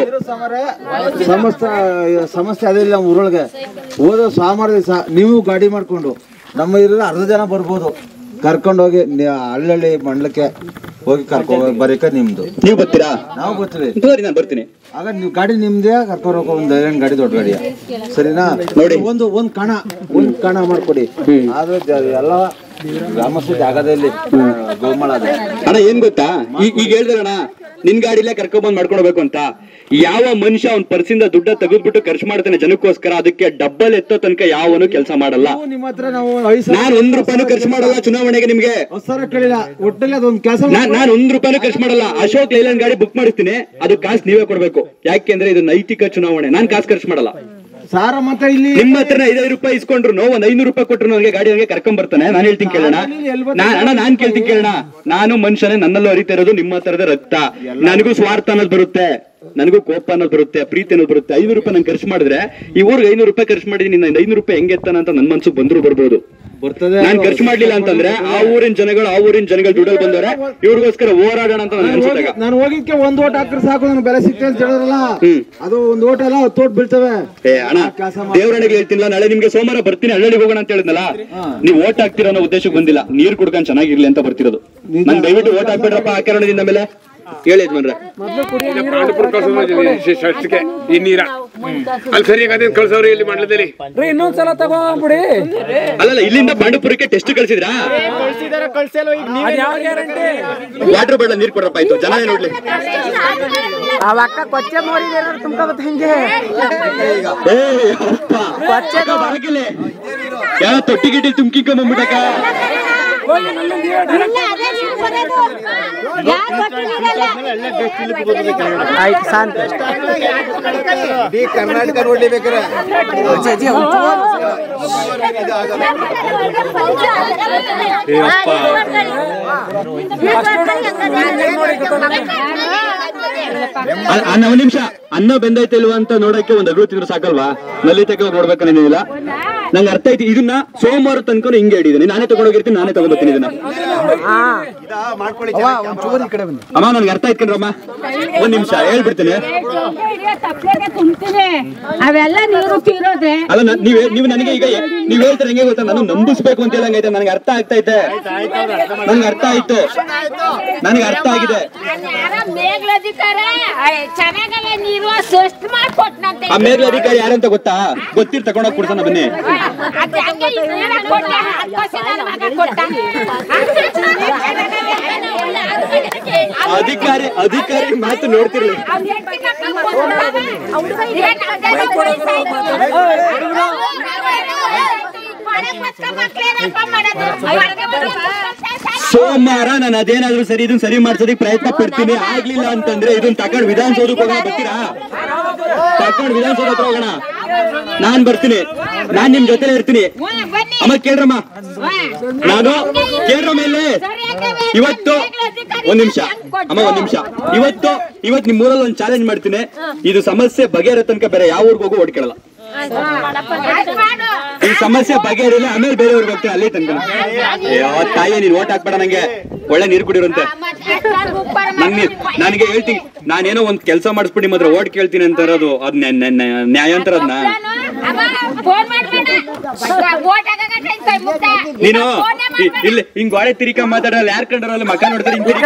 ಸಮಸ್ಯೆ ಅದೇ ಇಲ್ಲ. ನಮ್ಮ ಊರೊಳಗೆ ಹೋದ ಸೋಮವಾರ ದಿವಸ ನೀವು ಗಾಡಿ ಮಾಡ್ಕೊಂಡು ನಮ್ಮ ಇರೋದು 10 ಜನ ಬರ್ಬೋದು, ಕರ್ಕೊಂಡೋಗಿ ಹಳ್ಳಿ ಮಂಡಲಕ್ಕೆ ಹೋಗಿ ಕರ್ಕೊಂಡು ಬರೀಕ ನಿಮ್ದು. ನೀವು ಬರ್ತೀರಾ? ನಾವು ಬರ್ತೀವಿ. ನಾನು ಬರ್ತೀನಿ. ಆಗ ನೀವು ಗಾಡಿ ನಿಮ್ದೇ ಕರ್ಕೊಂಡು ಹೋಗೋ ಒಂದು ಗಾಡಿ, ದೊಡ್ಡ ಗಾಡಿಯ, ಸರಿನಾ? ನೋಡಿ, ಒಂದ್ ಕಣ ಮಾಡ್ಕೊಡಿ. ಆದ್ರೆ ಎಲ್ಲ ಗ್ರಾಮಸ್ಥ ಜಾಗದಲ್ಲಿ ಗೋಮಾಳ ಅದ ಅಣ್ಣ. ಏನ್ ಗೊತ್ತಾ, ಈಗ ಹೇಳಿದ್ರಣ್ಣ ನಿನ್ ಗಾಡಿಲೇ ಕರ್ಕೊಂಡ್ಬಂದ್ ಮಾಡ್ಕೊಡ್ಬೇಕು ಅಂತ. ಯಾವ ಮನುಷ್ಯ ಅವ್ನ ಪರ್ಸಿಂದ ದುಡ್ಡ ತೆಗೆದ್ಬಿಟ್ಟು ಖರ್ಚು ಮಾಡ್ತಾನೆ ಜನಕ್ಕೋಸ್ಕರ, ಅದಕ್ಕೆ ಡಬ್ಬಲ್ ಎತ್ತೋ ತನಕ ಯಾವನು ಕೆಲಸ ಮಾಡಲ್ಲ. ನಾನು 1 ರೂಪಾಯಿನೂ ಖರ್ಚು ಮಾಡಲ್ಲ ಚುನಾವಣೆಗೆ. ನಿಮ್ಗೆ ನಾನು 1 ರೂಪಾಯಿನೂ ಖರ್ಚು ಮಾಡಲ್ಲ. ಅಶೋಕ್ ಲೈಲ್ಯಾಂಡ್ ಗಾಡಿ ಬುಕ್ ಮಾಡಿಸ್ತೀನಿ, ಅದು ಕಾಸು ನೀವೇ ಕೊಡ್ಬೇಕು. ಯಾಕೆಂದ್ರೆ ಇದು ನೈತಿಕ ಚುನಾವಣೆ. ನಾನ್ ಕಾಸು ಖರ್ಚು ಮಾಡಲ್ಲ. ಸಾರ ಮತ್ತೆ ಇಲ್ಲಿ ನಿಮ್ಮ ಹತ್ರ 5 ರೂಪಾಯಿ ಇಸ್ಕೊಂಡ್ರು, ಒಂದ್ 500 ರೂಪಾಯಿ ಕೊಟ್ಟರು ನನಗೆ ಗಾಡಿ ಕರ್ಕೊಂಡ್ ಬರ್ತಾನೆ. ನಾನು ಹೇಳ್ತೀನಿ ಕೇಳೋಣ. ನಾನ್ ಕೇಳ್ತೀನಿ ಕೇಳೋಣ. ನಾನು ಮನುಷ್ಯನೇ, ನನ್ನಲ್ಲೂ ಹರಿತಾ ಇರೋದು ನಿಮ್ಮ ಹತ್ರದ ರಕ್ತ. ನನಗೂ ಸ್ವಾರ್ಥ ಅನ್ನೋದು ಬರುತ್ತೆ, ನನಗೂ ಕೋಪ ಅನ್ನೋದು ಬರುತ್ತೆ, ಪ್ರೀತಿ ಅನ್ನೋದು ಬರುತ್ತೆ. 500 ರೂಪಾಯಿ ನಾನು ಖರ್ಚು ಮಾಡಿದ್ರೆ ಈ ಊರಿಗೆ 500 ರೂಪಾಯಿ ಖರ್ಚು ಮಾಡಿದೀನಿ, 500 ರೂಪಾಯಿ ಹೆಂಗೆತ್ತಾನ ಅಂತ ನನ್ ಮನ್ಸು ಬಂದ್ರು ಬರ್ಬೋದು. ನಾನ್ ಖರ್ಚು ಮಾಡ್ಲಿಲ್ಲ ಅಂತಂದ್ರೆ ಆ ಊರಿನ ಜನಗಳು ದುಡ್ಡಲ್ಲಿ ಬಂದವ್ರೆ, ಇವ್ರಿಗೋಸ್ಕರ ಹೋರಾಡೋಣ ಅಂತ ಅನ್ಸುತ್ತಾಗ. ನಾನು ಹೋಗಿದ್ಕೆ 1 ಓಟ್ ಹಾಕ್ರೆ ಸಾಕು, ನನ್ ಬೆಲೆ ಸಿಗ್ತದೆ ಅಂತ ಹೇಳಿದ್ರಲ್ಲ, ಅದು 1 ಓಟ್ ಅಲ್ಲ 10 ಓಟ್ ಬೀಳ್ತವೆ. ಅಣ್ಣ, ದೇವರಣಿಗೆ ಹೇಳ್ತಿಲ್ಲ, ನಾಳೆ ನಿಮ್ಗೆ ಸೋಮವಾರ ಬರ್ತೀನಿ ಹಳ್ಳಿಗೆ ಹೋಗೋಣ ಅಂತ ಹೇಳಿದ್ನಲ್ಲ. ನೀವು ಓಟ್ ಹಾಕ್ತಿರೋ ಅನ್ನೋ ಉದ್ದೇಶಕ್ಕೆ ಬಂದಿಲ್ಲ, ನೀರ್ ಕುಡ್ಕೊಂಡು ಚೆನ್ನಾಗಿರ್ಲಿ ಅಂತ ಬರ್ತಿರೋದು. ನನ್ ದಯವಿಟ್ಟು ಓಟ್ ಹಾಕ್ಬೇಡ್ರಪ್ಪ ಆ ಕಾರಣದಿಂದ. ಮೇಲೆ ಹೇಳಿ ಯಜಮಾನ್ರೆ, ಈ ನೀರ ಅಲ್ಲಿ ಸರಿಯಾಗಿ ಕಳ್ಸವ್ರಿ ಇಲ್ಲಿ ಮಂಡಲದಲ್ಲಿ ಇನ್ನೊಂದ್ಸಲ ತಗೊಂಡ್ಬಿಡಿ. ಅಲ್ಲಲ್ಲ, ಇಲ್ಲಿಂದ ಪಾಂಡುಪುರಕ್ಕೆ ಟೆಸ್ಟ್ ಕಳ್ಸಿದ್ರಾ? ವಾಟರ್ ಬಾಟಲ್ ನೀರ್ ಕೊಡ್ರಪ್ಪ. ಆಯ್ತು, ಜನ ನೋಡ್ಲಿ. ಕೊಚ್ಚೆ ಮೋರಿದೆ ತುಂಬ್ಕೊಬತ್ತ ಹಿಂಗೆ ಯಾವ ತೊಟ್ಟಿ ಗಿಟ್ಟಿ ತುಂಬಿಕೊಂಡ್ಬಿಟ್ಟಕ. ಆಯ್ತು ಶಾಂತ. ಕರ್ನಾಟಕ ನೋಡ್ಲಿ ಬೇಕಾರೆ ಒಂದ್ ನಿಮಿಷ, ಅನ್ನ ಬೆಂದೈತೆ ಇಲ್ವಾ ಅಂತ ನೋಡಕ್ಕೆ ಒಂದ್ ಅಗ್ರು ತಿಂದ್ರೆ ಸಾಕಲ್ವಾ? ನಲ್ಲಿ ತೆಗೆ ನೋಡ್ಬೇಕನ್ನೇನಿಲ್ಲ. ನಂಗೆ ಅರ್ಥ ಆಯ್ತು. ಇದನ್ನ ಸೋಮವಾರ ತನಕ ಹಿಂಗೆ ಹಿಡಿದೀನಿ, ನಾನೇ ತಗೊಂಡೋಗಿರ್ತೀನಿ, ನಾನೇ ತಗೊಂಡ್ಬರ್ತೀನಿ ಇದನ್ನ. ಅಮ್ಮ ನನ್ಗೆ ಅರ್ಥ ಆಯ್ತು ಕಣ್ರಮ್ಮ, ಒಂದ್ ನಿಮಿಷ ಹೇಳ್ಬಿಡ್ತೀನಿ. ಅವೆಲ್ಲ ನೀರು ತೀರೋದೆ ಅಲ್ಲ ನೀವು ನನಗೆ ಈಗ ನೀವ್ ಹೇಳ್ತಾರೆ ಹೆಂಗೆ ಗೊತ್ತಾ, ನಾನು ನಂಬಿಸ್ಬೇಕು ಅಂತ ಹೇಳಂಗೈತೆ. ನನಗೆ ಅರ್ಥ ಆಗ್ತೈತೆ, ನನ್ಗೆ ಅರ್ಥ ಆಯ್ತು, ನನಗೆ ಅರ್ಥ ಆಗಿದೆ. ಆ ಮೇಲ್ವಧಿಕಾರಿ ಯಾರಂತ ಗೊತ್ತಾ? ಗೊತ್ತಿರ್ ತಗೊಂಡೋಗಿ ಕೊಡ್ತಾನ ಬನ್ನಿ. ಅಧಿಕಾರಿ ಮಾತು ನೋಡ್ತಿರ್ಲಿ. ಸೋಮವಾರ ನಾನು ಅದೇನಾದ್ರೂ ಸರಿ ಇದನ್ನ ಸರಿ ಮಾಡ್ಸೋದಕ್ಕೆ ಪ್ರಯತ್ನ ಪಡ್ತೀನಿ. ಆಗ್ಲಿಲ್ಲ ಅಂತಂದ್ರೆ ಇದನ್ನ ತಗೊಂಡು ವಿಧಾನಸೌಧಕ್ಕೆ ಹೋಗೋಣ, ಬರ್ತೀರಾ? ತಗೊಂಡು ವಿಧಾನಸೌಧ ಹತ್ರ ಹೋಗೋಣ, ನಾನ್ ಬರ್ತೀನಿ, ನಾನ್ ನಿಮ್ ಜೊತೆ ಇರ್ತೀನಿ. ಅಮ್ಮ ಕೇಳ್ರಮ್ಮ, ನಾನು ಕೇಳ್ರಮ್ಮ ಇಲ್ಲಿ ಇವತ್ತು ಒಂದ್ ನಿಮಿಷ ಅಮ್ಮ, ಒಂದ್ ನಿಮಿಷ. ಇವತ್ತು ನಿಮ್ ಊರಲ್ಲಿ ಒಂದು ಚಾಲೆಂಜ್ ಮಾಡ್ತೀನಿ. ಇದು ಸಮಸ್ಯೆ ಬಗೆಹರ ತನಕ ಬೇರೆ ಯಾವ ಊರ್ಗ್ ಹೋಗು ಓಡ್ಕೊಳ್ಳಲ್ಲ. ಈ ಸಮಸ್ಯೆ ಬಗೆಹರಿಲ್ಲ, ಆಮೇಲೆ ಬೇರೆಯವ್ರಿಗೆ ಹೋಗ್ತೀನಿ ಅಲ್ಲಿ ತನಕ. ತಾಯಿ ನೀನ್ ಓಟ್ ಹಾಕ್ಬೇಡ, ನಂಗೆ ಒಳ್ಳೆ ನೀರು ಕುಡಿರಂತೆ. ನನಗೆ ಹೇಳ್ತೀನಿ, ನಾನೇನೋ ಒಂದ್ ಕೆಲಸ ಮಾಡಿಸ್ಬಿಡಿ ಮಾತ್ರ ಓಟ್ ಕೇಳ್ತೀನಿ ಅಂತ ಇರೋದು, ಅದ್ ನ್ಯಾಯ ಅಂತಾರ. ಅದನ್ನ ನೀನು ಇಲ್ಲಿ ಹಿಂಗ್ ಗೋಡೆ ತಿರಿಕ ಮಾತಾಡಲ್ಲ, ಯಾರ್ ಕಂಡ್ರಲ್ಲಿ ಮಕ್ಕ ನೋಡ್ತಾರೆ, ಹಿಂಗ್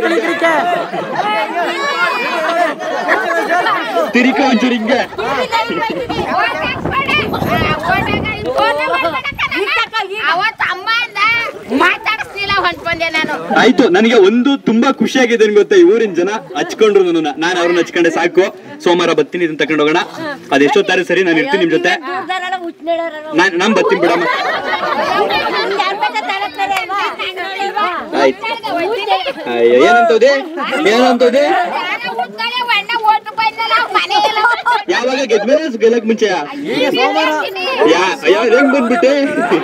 ತಿರಿಕ ಒಂಚೂರು ಹಿಂಗೆ. ಆಯ್ತು, ನನಗೆ ಒಂದು ತುಂಬಾ ಖುಷಿಯಾಗಿದೆ ಗೊತ್ತಾ, ಈ ಊರಿನ ಜನ ಹಚ್ಕೊಂಡ್ರು ನನ್ನ, ನಾನು ಅವ್ರನ್ನ ಹಚ್ಕೊಂಡೆ ಸಾಕು. ಸೋಮವಾರ ಬರ್ತೀನಿ, ಇದನ್ನ ತಗೊಂಡು ಹೋಗೋಣ. ಅದೆಷ್ಟೊತ್ತಾರೆ ಸರಿ, ನಾನು ಇರ್ತೀನಿ ನಿಮ್ ಜೊತೆ. ನಾನ್ ಬರ್ತೀನಿ ಬಿಡಮ್ಮ. ಆಯ್ತು, ಏನಂತದೆ ಯಾವಾಗ ಗೆದ್ಮೇಲೆ ಗೆಲ್ಲಕ್ ಮುಂಚೆ ಹೆಂಗ್ ಬಂದ್ಬಿಟ್ಟೆ?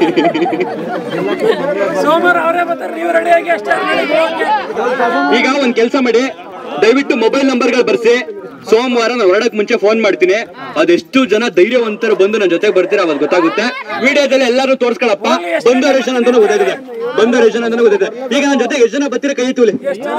ಈಗ ಒಂದ್ ಕೆಲ್ಸ ಮಾಡಿ, ದಯವಿಟ್ಟು ಮೊಬೈಲ್ ನಂಬರ್ಗಳು ಬರ್ಸಿ. ಸೋಮವಾರ ನಾನು ಹೊರಡಕ್ ಮುಂಚೆ ಫೋನ್ ಮಾಡ್ತೀನಿ. ಅದೆಷ್ಟು ಜನ ಧೈರ್ಯವಂತರು ಬಂದು ನನ್ನ ಜೊತೆ ಬರ್ತೀರಾ ಅವತ್ತು ಗೊತ್ತಾಗುತ್ತೆ. ವಿಡಿಯೋದಲ್ಲಿ ಎಲ್ಲರೂ ತೋರ್ಸ್ಕೊಳಪ್ಪ. ಬಂದು ರೇಷನ್ ಅಂತಾನೆ ಗೊತ್ತಾಗಿದೆ, ಬಂದು ರೇಷನ್ ಅಂತಾನೆ ಗೊತ್ತಾಗಿದೆ. ಈಗ ನನ್ನ ಜೊತೆ ಎಷ್ಟು ಜನ ಬರ್ತೀರಾ ಕೈ ತೂಲಿ.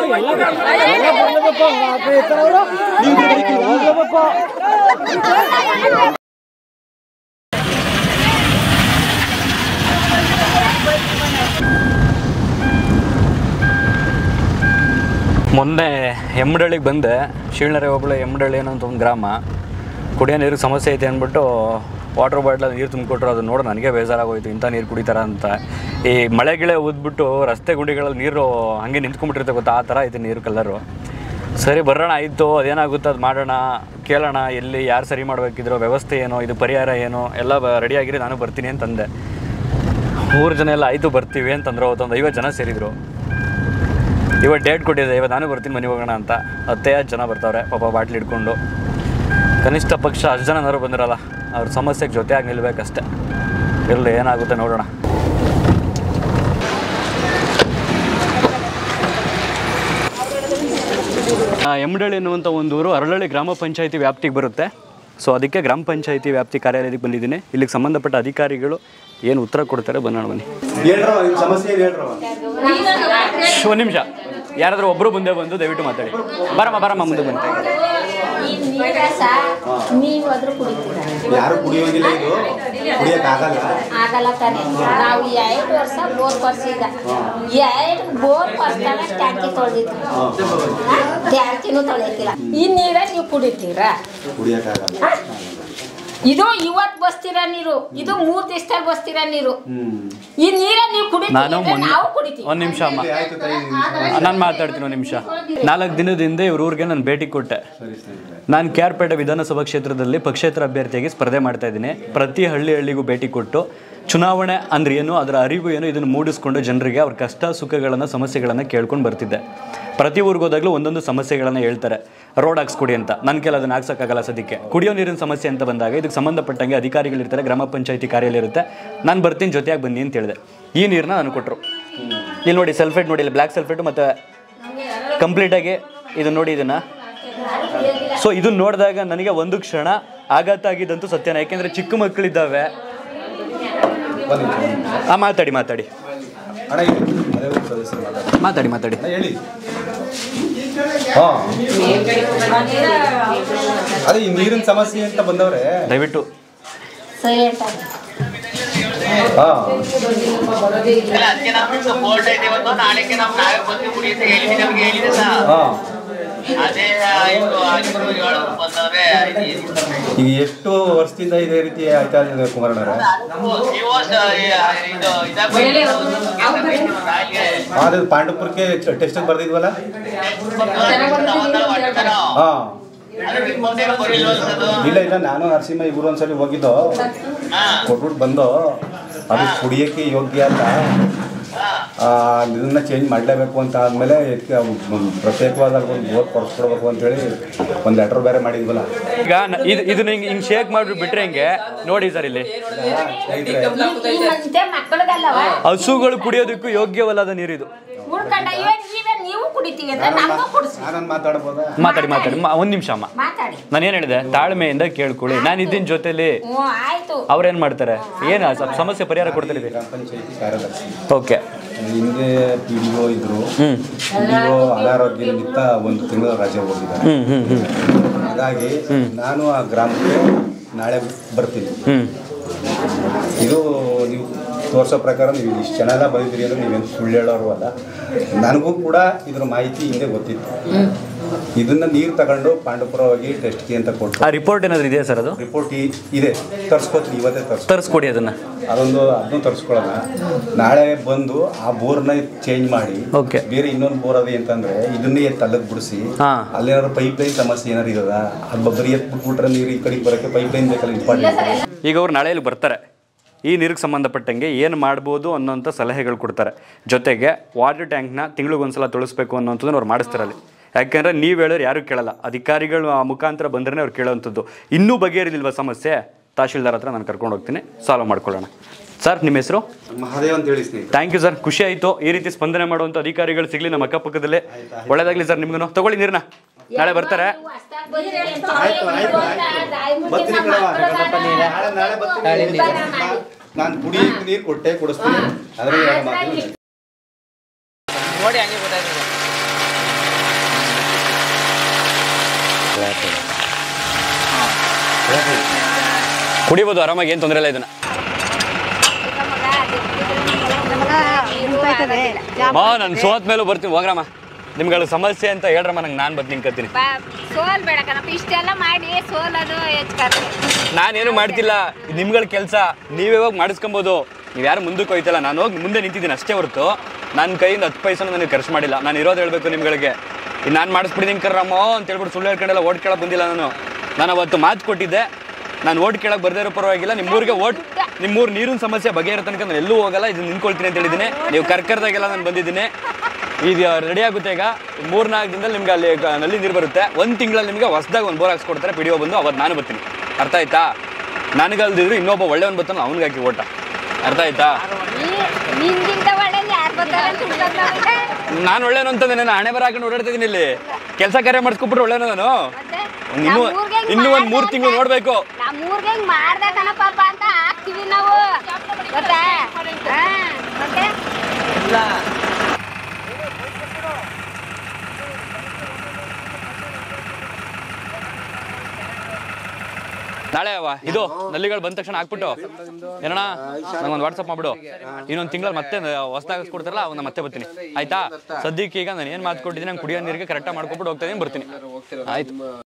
ಮೊನ್ನೆ ಎಮ್ಮಡಳ್ಳಿಗೆ ಬಂದೆ. ಶೀಳ್ನರೆ ಒಬ್ಬಳು ಎಮ್ಮಡಳ್ಳಿ ಅನ್ನೋಂಥ ಒಂದು ಗ್ರಾಮ. ಕುಡಿಯೋ ನೀರಿಗೆ ಸಮಸ್ಯೆ ಐತೆ ಅಂದ್ಬಿಟ್ಟು ವಾಟರ್ ಬಾಟ್ಲಲ್ಲಿ ನೀರು ತುಂಬಿಕೊಟ್ರು. ಅದು ನೋಡಿ ನನಗೆ ಬೇಜಾರಾಗೋಯ್ತು, ಇಂಥ ನೀರು ಕುಡಿತಾರ ಅಂತ. ಈ ಮಳೆ ಗಿಳೆ ಊದ್ಬಿಟ್ಟು ರಸ್ತೆ ಗುಂಡಿಗಳಲ್ಲಿ ನೀರು ಹಾಗೆ ನಿಂತ್ಕೊಂಡ್ಬಿಟ್ಟಿರುತ್ತೆ ಗೊತ್ತಾ, ಆ ಥರ ಐತೆ ನೀರು ಕಲರು. ಸರಿ ಬರೋಣ, ಆಯಿತು, ಅದೇನಾಗುತ್ತೆ ಅದು ಮಾಡೋಣ, ಕೇಳೋಣ ಎಲ್ಲಿ ಯಾರು ಸರಿ ಮಾಡಬೇಕಿದ್ರು, ವ್ಯವಸ್ಥೆ ಏನೋ, ಇದು ಪರಿಹಾರ ಏನೋ ಎಲ್ಲ ರೆಡಿಯಾಗಿರಿ, ನಾನು ಬರ್ತೀನಿ ಅಂತಂದೆ. ಮೂರು ಜನ ಎಲ್ಲ ಆಯಿತು ಬರ್ತೀವಿ ಅಂತಂದ್ರು. ಅವತ್ತೊಂದು 50 ಜನ ಸೇರಿದರು. ಇವತ್ತು ಡೇಟ್ ಕೊಟ್ಟಿದೆ, ಇವತ್ತು ನಾನು ಬರ್ತೀನಿ ಮನೆಗೆ ಹೋಗೋಣ ಅಂತ. 10 ಜನ ಬರ್ತಾವ್ರೆ ಪಾಪ ಬಾಟ್ಲಿ ಹಿಡ್ಕೊಂಡು. ಕನಿಷ್ಠ ಪಕ್ಷ 10 ಜನನಾದ್ರು ಬಂದಿರಲ್ಲ, ಅವ್ರ ಸಮಸ್ಯೆಗೆ ಜೊತೆಯಾಗಿ ನಿಲ್ಬೇಕಷ್ಟೆ. ಇರಲಿ, ಏನಾಗುತ್ತೆ ನೋಡೋಣ. ಎಮ್ಮಡಳ್ಳಿ ಎನ್ನುವಂಥ ಒಂದು ಊರು ಅರಳಳ್ಳಿ ಗ್ರಾಮ ಪಂಚಾಯಿತಿ ವ್ಯಾಪ್ತಿಗೆ ಬರುತ್ತೆ. ಸೊ ಅದಕ್ಕೆ ಗ್ರಾಮ ಪಂಚಾಯಿತಿ ವ್ಯಾಪ್ತಿ ಕಾರ್ಯಾಲಯಕ್ಕೆ ಬಂದಿದ್ದೀನಿ. ಇಲ್ಲಿಗೆ ಸಂಬಂಧಪಟ್ಟ ಅಧಿಕಾರಿಗಳು ಏನು ಉತ್ತರ ಕೊಡ್ತಾರೆ ಬನ್ನೋಣ ಬನ್ನಿ. ಒಂದು ನಿಮಿಷ, ಯಾರಾದರೂ ಒಬ್ಬರು ಮುಂದೆ ಬಂದು ದಯವಿಟ್ಟು ಮಾತಾಡಿ. ಬರಮ್ಮ ಮುಂದೆ ಬಂದು. ಯಾರು ಕುಡಿಯೋದಿಲ್ಲ, ಇದು ಆಗಲ್ಲ ತಾನೆ. ನಾವು 2 ವರ್ಷ ಬೋರ್ ಕೊರ್ಸಿದ, 2 ಬೋರ್ ಕೊರ್ಸ್ತಾನ ಟ್ಯಾಂಕಿ ತೊಳೆದಿತ್ತು, ಟ್ಯಾಂಕಿನೂ ತೊಳೆಯಕ್ಕಿಲ್ಲ. ಈ ನೀರ ನೀವು ಕುಡಿತೀರಾ? ಇದು ಇವತ್ತು ಬಸ್ತಿರೋ ನೀರು, ಇದು 3 ದಿವಸದಲ್ಲಿ ಬಸ್ತಿರೋ ನೀರು. ಈ ನೀರ ನೀವು ಕುಡಿತೀರಾ? ನಾವು ಕುಡಿತೀವಿ. ಒಂದು ನಿಮಿಷ ಅಮ್ಮ, ನಾನು ಮಾತಾಡ್ತೀನಿ. ಒಂದು ನಿಮಿಷ. 4 ದಿನದಿಂದ ಇವ್ರ ಊರಿಗೆ ನಾನು ಭೇಟಿ ಕೊಟ್ಟೆ. ನಾನು ಕೆ.r.ಪೇಟೆ ವಿಧಾನಸಭಾ ಕ್ಷೇತ್ರದಲ್ಲಿ ಪಕ್ಷೇತರ ಅಭ್ಯರ್ಥಿಯಾಗಿ ಸ್ಪರ್ಧೆ ಮಾಡ್ತಾ ಇದ್ದೀನಿ. ಪ್ರತಿ ಹಳ್ಳಿಗೂ ಭೇಟಿ ಕೊಟ್ಟು ಚುನಾವಣೆ ಅಂದ್ರೆ ಏನು, ಅದರ ಅರಿವು ಏನು, ಇದನ್ನು ಮೂಡಿಸ್ಕೊಂಡು ಜನರಿಗೆ ಅವ್ರ ಕಷ್ಟ ಸುಖಗಳನ್ನು ಸಮಸ್ಯೆಗಳನ್ನು ಕೇಳ್ಕೊಂಡು ಬರ್ತಿದ್ದೆ. ಪ್ರತಿ ಊರಿಗೆ ಹೋದಾಗಲೂ ಒಂದೊಂದು ಸಮಸ್ಯೆಗಳನ್ನು ಹೇಳ್ತಾರೆ. ರೋಡ್ ಹಾಕ್ಸ್ಕೊಡಿ ಅಂತ, ನನ್ನ ಕೆಲ ಅದನ್ನು ಹಾಕ್ಸೋಕ್ಕಾಗಲ್ಲ ಸದ್ಯಕ್ಕೆ. ಕುಡಿಯೋ ನೀರಿನ ಸಮಸ್ಯೆ ಅಂತ ಬಂದಾಗ ಇದಕ್ಕೆ ಸಂಬಂಧಪಟ್ಟಂಗೆ ಅಧಿಕಾರಿಗಳಿರ್ತಾರೆ, ಗ್ರಾಮ ಪಂಚಾಯಿತಿ ಕಾರ್ಯಾಲಯ ಇರುತ್ತೆ. ನಾನು ಬರ್ತೀನಿ, ಜೊತೆಯಾಗಿ ಬನ್ನಿ ಅಂತ ಹೇಳಿದೆ. ಈ ನೀರನ್ನ ನಾನು ಕೊಟ್ಟರು. ಇಲ್ಲಿ ನೋಡಿ ಸಲ್ಫೇಟ್ ನೋಡಿ, ಇಲ್ಲಿ ಬ್ಲ್ಯಾಕ್ ಸಲ್ಫೇಟು ಮತ್ತು ಕಂಪ್ಲೀಟಾಗಿ ಇದು ನೋಡಿ ಇದನ್ನು. ಸೊ ಇದನ್ನ ನೋಡಿದಾಗ ನನಗೆ ಒಂದು ಕ್ಷಣ ಆಘಾತ ಆಗಿದ್ದಂತೂ ಸತ್ಯನ. ಯಾಕೆಂದರೆ ಚಿಕ್ಕ ಮಕ್ಕಳಿದ್ದಾವೆ, ಮಾತಾಡಿ ಮಾತಾಡಿ ಮಾತಾಡಿ ಮಾತಾಡಿ ಹೇಳಿ. ಅದೇ ಈ ನೀರಿನ ಸಮಸ್ಯೆ ಅಂತ ಬಂದವ್ರೆ ದಯವಿಟ್ಟು ಈಗ ಎಷ್ಟು ವರ್ಷದಿಂದ ಇದೇ ರೀತಿ ಆಯ್ತಾ ಇದೆ ಕುಮಾರಣ್ಣವ್ರೆ? ಅದು ಪಾಂಡವಪುರಕ್ಕೆ ಟೆಸ್ಟ್ ಬರ್ದಿದ್ವಲ್ಲ? ಹಾ ಇಲ್ಲ ನಾನು ನರಸಿಂಹ ಇವರು ಒಂದ್ಸಲಿ ಹೋಗಿದ್ದು ಕೊಟ್ಬಿಟ್ಟು ಬಂದು ಅದು ಕುಡಿಯೋಕ್ಕೆ ಯೋಗ್ಯ ಅಂತ ಇದನ್ನ ಚೇಂಜ್ ಮಾಡಲೇಬೇಕು ಅಂತ ಆದಮೇಲೆ ಪ್ರತ್ಯೇಕವಾದ ಒಂದು ಬೋರ್ ಕೊಡಿಸ್ಕೊಡ್ಬೇಕು ಅಂತೇಳಿ ಒಂದು ಲೆಟರ್ ಬೇರೆ ಮಾಡಿದ್ವಲ್ಲ. ಈಗ ಇದನ್ನ ಹಿಂಗೆ ಶೇಕ್ ಮಾಡಿಬಿಟ್ಟು ಬಿಟ್ರೆ ಹಿಂಗೆ ನೋಡಿ ಸರ್ ಇಲ್ಲಿ ಹಸುಗಳು ಕುಡಿಯೋದಕ್ಕೂ ಯೋಗ್ಯವಲ್ಲದ ನೀರಿದು. ಮಾತಾಡಿ ಮಾತಾಡಿ ಒಂದ್ ನಿಮಿಷ ಅಮ್ಮ, ನಾನು ಏನ್ ಹೇಳಿದೆ ತಾಳ್ಮೆಯಿಂದ ಕೇಳ್ಕೊಳ್ಳಿ. ನಾನು ಇದ್ದೀನಿ ಜೊತೆಲಿ. ಅವ್ರೇನ್ ಮಾಡ್ತಾರೆ, ಏನು ಸಮಸ್ಯೆ ಪರಿಹಾರ ಕೊಡ್ತಾರೆ? ಗ್ರಾಮ ಪಂಚಾಯತಿ ಕಾರ್ಯದರ್ಶಿ. ಓಕೆ. ಹಿಂದೆ PDO ಇದ್ರು. PDO ಅನಾರೋಗ್ಯ ನಿಮಿತ್ತ 1 ತಿಂಗಳ ರಜೆ ಹೋಗಿದ್ದಾರೆ. ಹಾಗಾಗಿ ನಾನು ಆ ಗ್ರಾಮಕ್ಕೆ ನಾಳೆ ಬರ್ತೀನಿ. ಇದು ನೀವು ತೋರಿಸೋ ಪ್ರಕಾರ ನೀವು ಇಷ್ಟು ಚೆನ್ನಾಗಿ ಬರೀತೀರಿ ಅಂದರೆ ನೀವೇನು ಸುಳ್ಳು ಹೇಳೋರು ಅಲ್ಲ. ನನಗೂ ಕೂಡ ಇದ್ರ ಮಾಹಿತಿ ಹಿಂದೆ ಗೊತ್ತಿತ್ತು. ಇದನ್ನ ನೀರು ತಗೊಂಡು ಪಾಂಡವಪುರ ಹೋಗಿ ಟೆಸ್ಟ್ಗೆ ಅಂತ ಕೊಟ್ಟು ರಿಪೋರ್ಟ್ ಏನಾದ್ರು ಇದೆಯಾ ಸರ್? ಅದು ರಿಪೋರ್ಟ್ ಇದೆ, ತರಿಸ್ಕೊತೀನಿ. ಇವತ್ತೇ ತರಿಸ್ಕೊಡಿ ಅದನ್ನ. ಅದನ್ನು ತರಿಸ್ಕೊಳ್ಳೋಣ. ನಾಳೆ ಬಂದು ಆ ಬೋರ್ನ ಚೇಂಜ್ ಮಾಡಿ ಬೇರೆ ಇನ್ನೊಂದು ಬೋರ್ ಅದೇ ಅಂತಂದ್ರೆ ಇದನ್ನೇ ತಲೆಗೆ ಬಿಡಿಸಿ ಅಲ್ಲೇನಾದ್ರು ಪೈಪ್ ಲೈನ್ ಸಮಸ್ಯೆ ಏನಾರು ಇರೋದ ಅದು ಬರೀ ಎತ್ಬಿಟ್ಬಿಟ್ರೆ ನೀರು ಈ ಕಡೆಗೆ ಬರೋಕ್ಕೆ ಪೈಪ್ ಲೈನ್ ಬೇಕಲ್ಲ ಇಂಪಾರ್ಟೆಂಟ್. ಈಗ ಅವ್ರು ನಾಳೆಯಲ್ಲಿ ಬರ್ತಾರೆ, ಈ ನೀರಿಗೆ ಸಂಬಂಧಪಟ್ಟಂಗೆ ಏನು ಮಾಡ್ಬೋದು ಅನ್ನೋಂಥ ಸಲಹೆಗಳು ಕೊಡ್ತಾರೆ. ಜೊತೆಗೆ ವಾಟರ್ ಟ್ಯಾಂಕ್ನ ತಿಂಗಳಿಗೊಂದ್ಸಲ ತೊಳಸ್ಬೇಕು ಅನ್ನೋಂಥದ್ದನ್ನು ಅವ್ರು ಮಾಡಿಸ್ತಾರಲ್ಲಿ. ಯಾಕೆಂದರೆ ನೀವು ಹೇಳೋರು ಯಾರು ಕೇಳಲ್ಲ, ಅಧಿಕಾರಿಗಳು ಮುಖಾಂತರ ಬಂದ್ರೆ ಅವ್ರು ಕೇಳೋವಂಥದ್ದು. ಇನ್ನೂ ಬಗೆಹರಿಲಿಲ್ವ ಸಮಸ್ಯೆ, ತಹಶೀಲ್ದಾರ್ ಹತ್ರ ನಾನು ಕರ್ಕೊಂಡು ಹೋಗ್ತೀನಿ, ಸಾಲ್ವ್ ಮಾಡ್ಕೊಳ್ಳೋಣ. ಸರ್ ನಿಮ್ಮ ಹೆಸರು? ಮಹಾದೇವ್ ಅಂತ ಹೇಳಿ. ಥ್ಯಾಂಕ್ ಯು ಸರ್, ಖುಷಿ ಆಯಿತು. ಈ ರೀತಿ ಸ್ಪಂದನೆ ಮಾಡುವಂಥ ಅಧಿಕಾರಿಗಳು ಸಿಗಲಿ ನಮ್ಮ ಅಕ್ಕಪಕ್ಕದಲ್ಲೇ. ಒಳ್ಳೇದಾಗಲಿ ಸರ್ ನಿಮ್ಗೂ. ತಗೊಳ್ಳಿ ನೀರನ್ನ, ನಾಳೆ ಬರ್ತಾರೆ. ನಾನು ಕುಡಿಯಕ್ಕೆ ನೀರು ಕೊಟ್ಟೆ ಕೊಡಿಸ್ತೀನಿ. ಕುಡಿಬೋದು ಆರಾಮಾಗಿ, ಏನು ತೊಂದರೆ ಇಲ್ಲ. ಇದನ್ನ ನಾನು ಸೋತ್ ಮೇಲೂ ಬರ್ತೀನಿ. ಹೋಗ್ರಮ್ಮ, ನಿಮ್ಗಳ ಸಮಸ್ಯೆ ಅಂತ ಹೇಳ್ರಮ್ಮ, ನಂಗೆ ನಾನು ಬರ್ತೀನಿ ಕತ್ತೀನಿ. ಸೋಲ್ ಬೇಡ ಕಣಪ್ಪ, ಇಷ್ಟೆಲ್ಲ ಮಾಡಿ ಸೋಲದು ಹೆಚ್ಚು. ನಾನೇನು ಮಾಡ್ತಿಲ್ಲ, ನಿಮ್ಗಳ ಕೆಲಸ. ನೀವೇ ಹೋಗಿ ಮಾಡಿಸ್ಕೊಬೋದು, ನೀವು ಯಾರು ಮುಂದಕ್ಕೆ ಹೋಯ್ತಲ್ಲ. ನಾನು ಹೋಗಿ ಮುಂದೆ ನಿಂತಿದ್ದೀನಿ ಅಷ್ಟೇ ಹೊರತು ನನ್ನ ಕೈಯಿಂದ 10 ಪೈಸೆನೂ ನನಗೆ ಖರ್ಚು ಮಾಡಿಲ್ಲ. ನಾನು ಇರೋದು ಹೇಳ್ಬೇಕು ನಿಮ್ಗಳಿಗೆ. ನಾನು ಮಾಡಿಸ್ಬಿಡ್ತೀನಿ ಕರ್ರಮ್ಮ ಅಂತ ಹೇಳ್ಬಿಟ್ಟು ಸುಳ್ಳು ಹೇಳ್ಕೊಂಡೆಲ್ಲ ಓಟ್ ಕೇಳಕ್ಕೆ ಬಂದಿಲ್ಲ. ನಾನು ಅವತ್ತು ಮಾತು ಕೊಟ್ಟಿದ್ದೆ, ನಾನು ಓಟ್ ಕೇಳಕ್ಕೆ ಬರ್ದೇ ಇರೋ ಪರವಾಗಿಲ್ಲ. ನಿಮ್ಮೂರಿಗೆ ನಿಮ್ಮೂರು ನೀರಿನ ಸಮಸ್ಯೆ ಬಗೆಹರೋ ತನಕ ನಾನು ಎಲ್ಲೂ ಹೋಗಲ್ಲ, ಇದನ್ನ ನಿಂತ್ಕೊಳ್ತೀನಿ ಅಂತ ಹೇಳಿದ್ದೀನಿ. ನೀವು ಕರ್ಕರ್ದಾಗೆಲ್ಲ ನಾನು ಬಂದಿದ್ದೀನಿ. ಇದು ರೆಡಿ ಆಗುತ್ತೆ. ಈಗ 3-4 ದಿನದಲ್ಲಿ ನಿಮ್ಗೆ ಅಲ್ಲಿ ನಲ್ಲಿ ನೀರು ಬರುತ್ತೆ. 1 ತಿಂಗಳಲ್ಲಿ ನಿಮಗೆ ಹೊಸದಾಗಿ ಒಂದು ಬೋರ್ ಹಾಕ್ಸ್ಕೊಡ್ತಾರೆ. PDO ಬಂದು ಅವತ್ತು ನಾನು ಬರ್ತೀನಿ. ಅರ್ಥ ಆಯ್ತಾ? ನನಗಲ್ದಿದ್ರು ಇನ್ನೊಬ್ಬ ಒಳ್ಳೆಯವನು ಬರ್ತಾನೆ, ಅವ್ನಿಗೆ ಹಾಕಿ ಓಟ. ಅರ್ಥ ಆಯ್ತಾ? ನಾನು ಒಳ್ಳೆಯವನು ಅಂತಂದೆ, ನಾನು ಹಣೆ ಬರ ಹಾಕೊಂಡು ಓಡಾಡ್ತಾ ಇದ್ದೀನಿ ಇಲ್ಲಿ. ಕೆಲಸ ಕಾರ್ಯ ಮಾಡಿಸ್ಕೊಬಿಟ್ರೆ ಒಳ್ಳೆಯವನು ನಾನು. ಇನ್ನೂ ಒಂದು 3 ತಿಂಗಳು ನೋಡ್ಬೇಕು. ನಾಳೆ ಇದು ನಲ್ಲಿಗಳು ಬಂದ ತಕ್ಷಣ ಹಾಕ್ಬಿಟ್ಟು ಏನಣ್ಣ ನಂಗೊಂದು ವಾಟ್ಸಪ್ ಮಾಡ್ಬಿಡು. ಇನ್ನೊಂದು ತಿಂಗಳಲ್ಲಿ ಮತ್ತೆ ಹೊಸದಾಗಿ ಕೊಡ್ತಾರಲ್ಲ ಅವನ್ನ ಮತ್ತೆ ಬರ್ತೀನಿ. ಆಯ್ತಾ? ಸದ್ಯಕ್ಕೆ ಈಗ ನಾನು ಏನು ಮಾತು ಕೊಟ್ಟಿದ್ದೀನಿ, ನಂಗೆ ಕುಡಿಯೋ ನೀರಿಗೆ ಕರೆಕ್ಟಾಗಿ ಮಾಡ್ಕೊಬಿಟ್ಟು ಹೋಗ್ತಾ ಇದೀನಿ, ಬರ್ತೀನಿ. ಆಯ್ತು.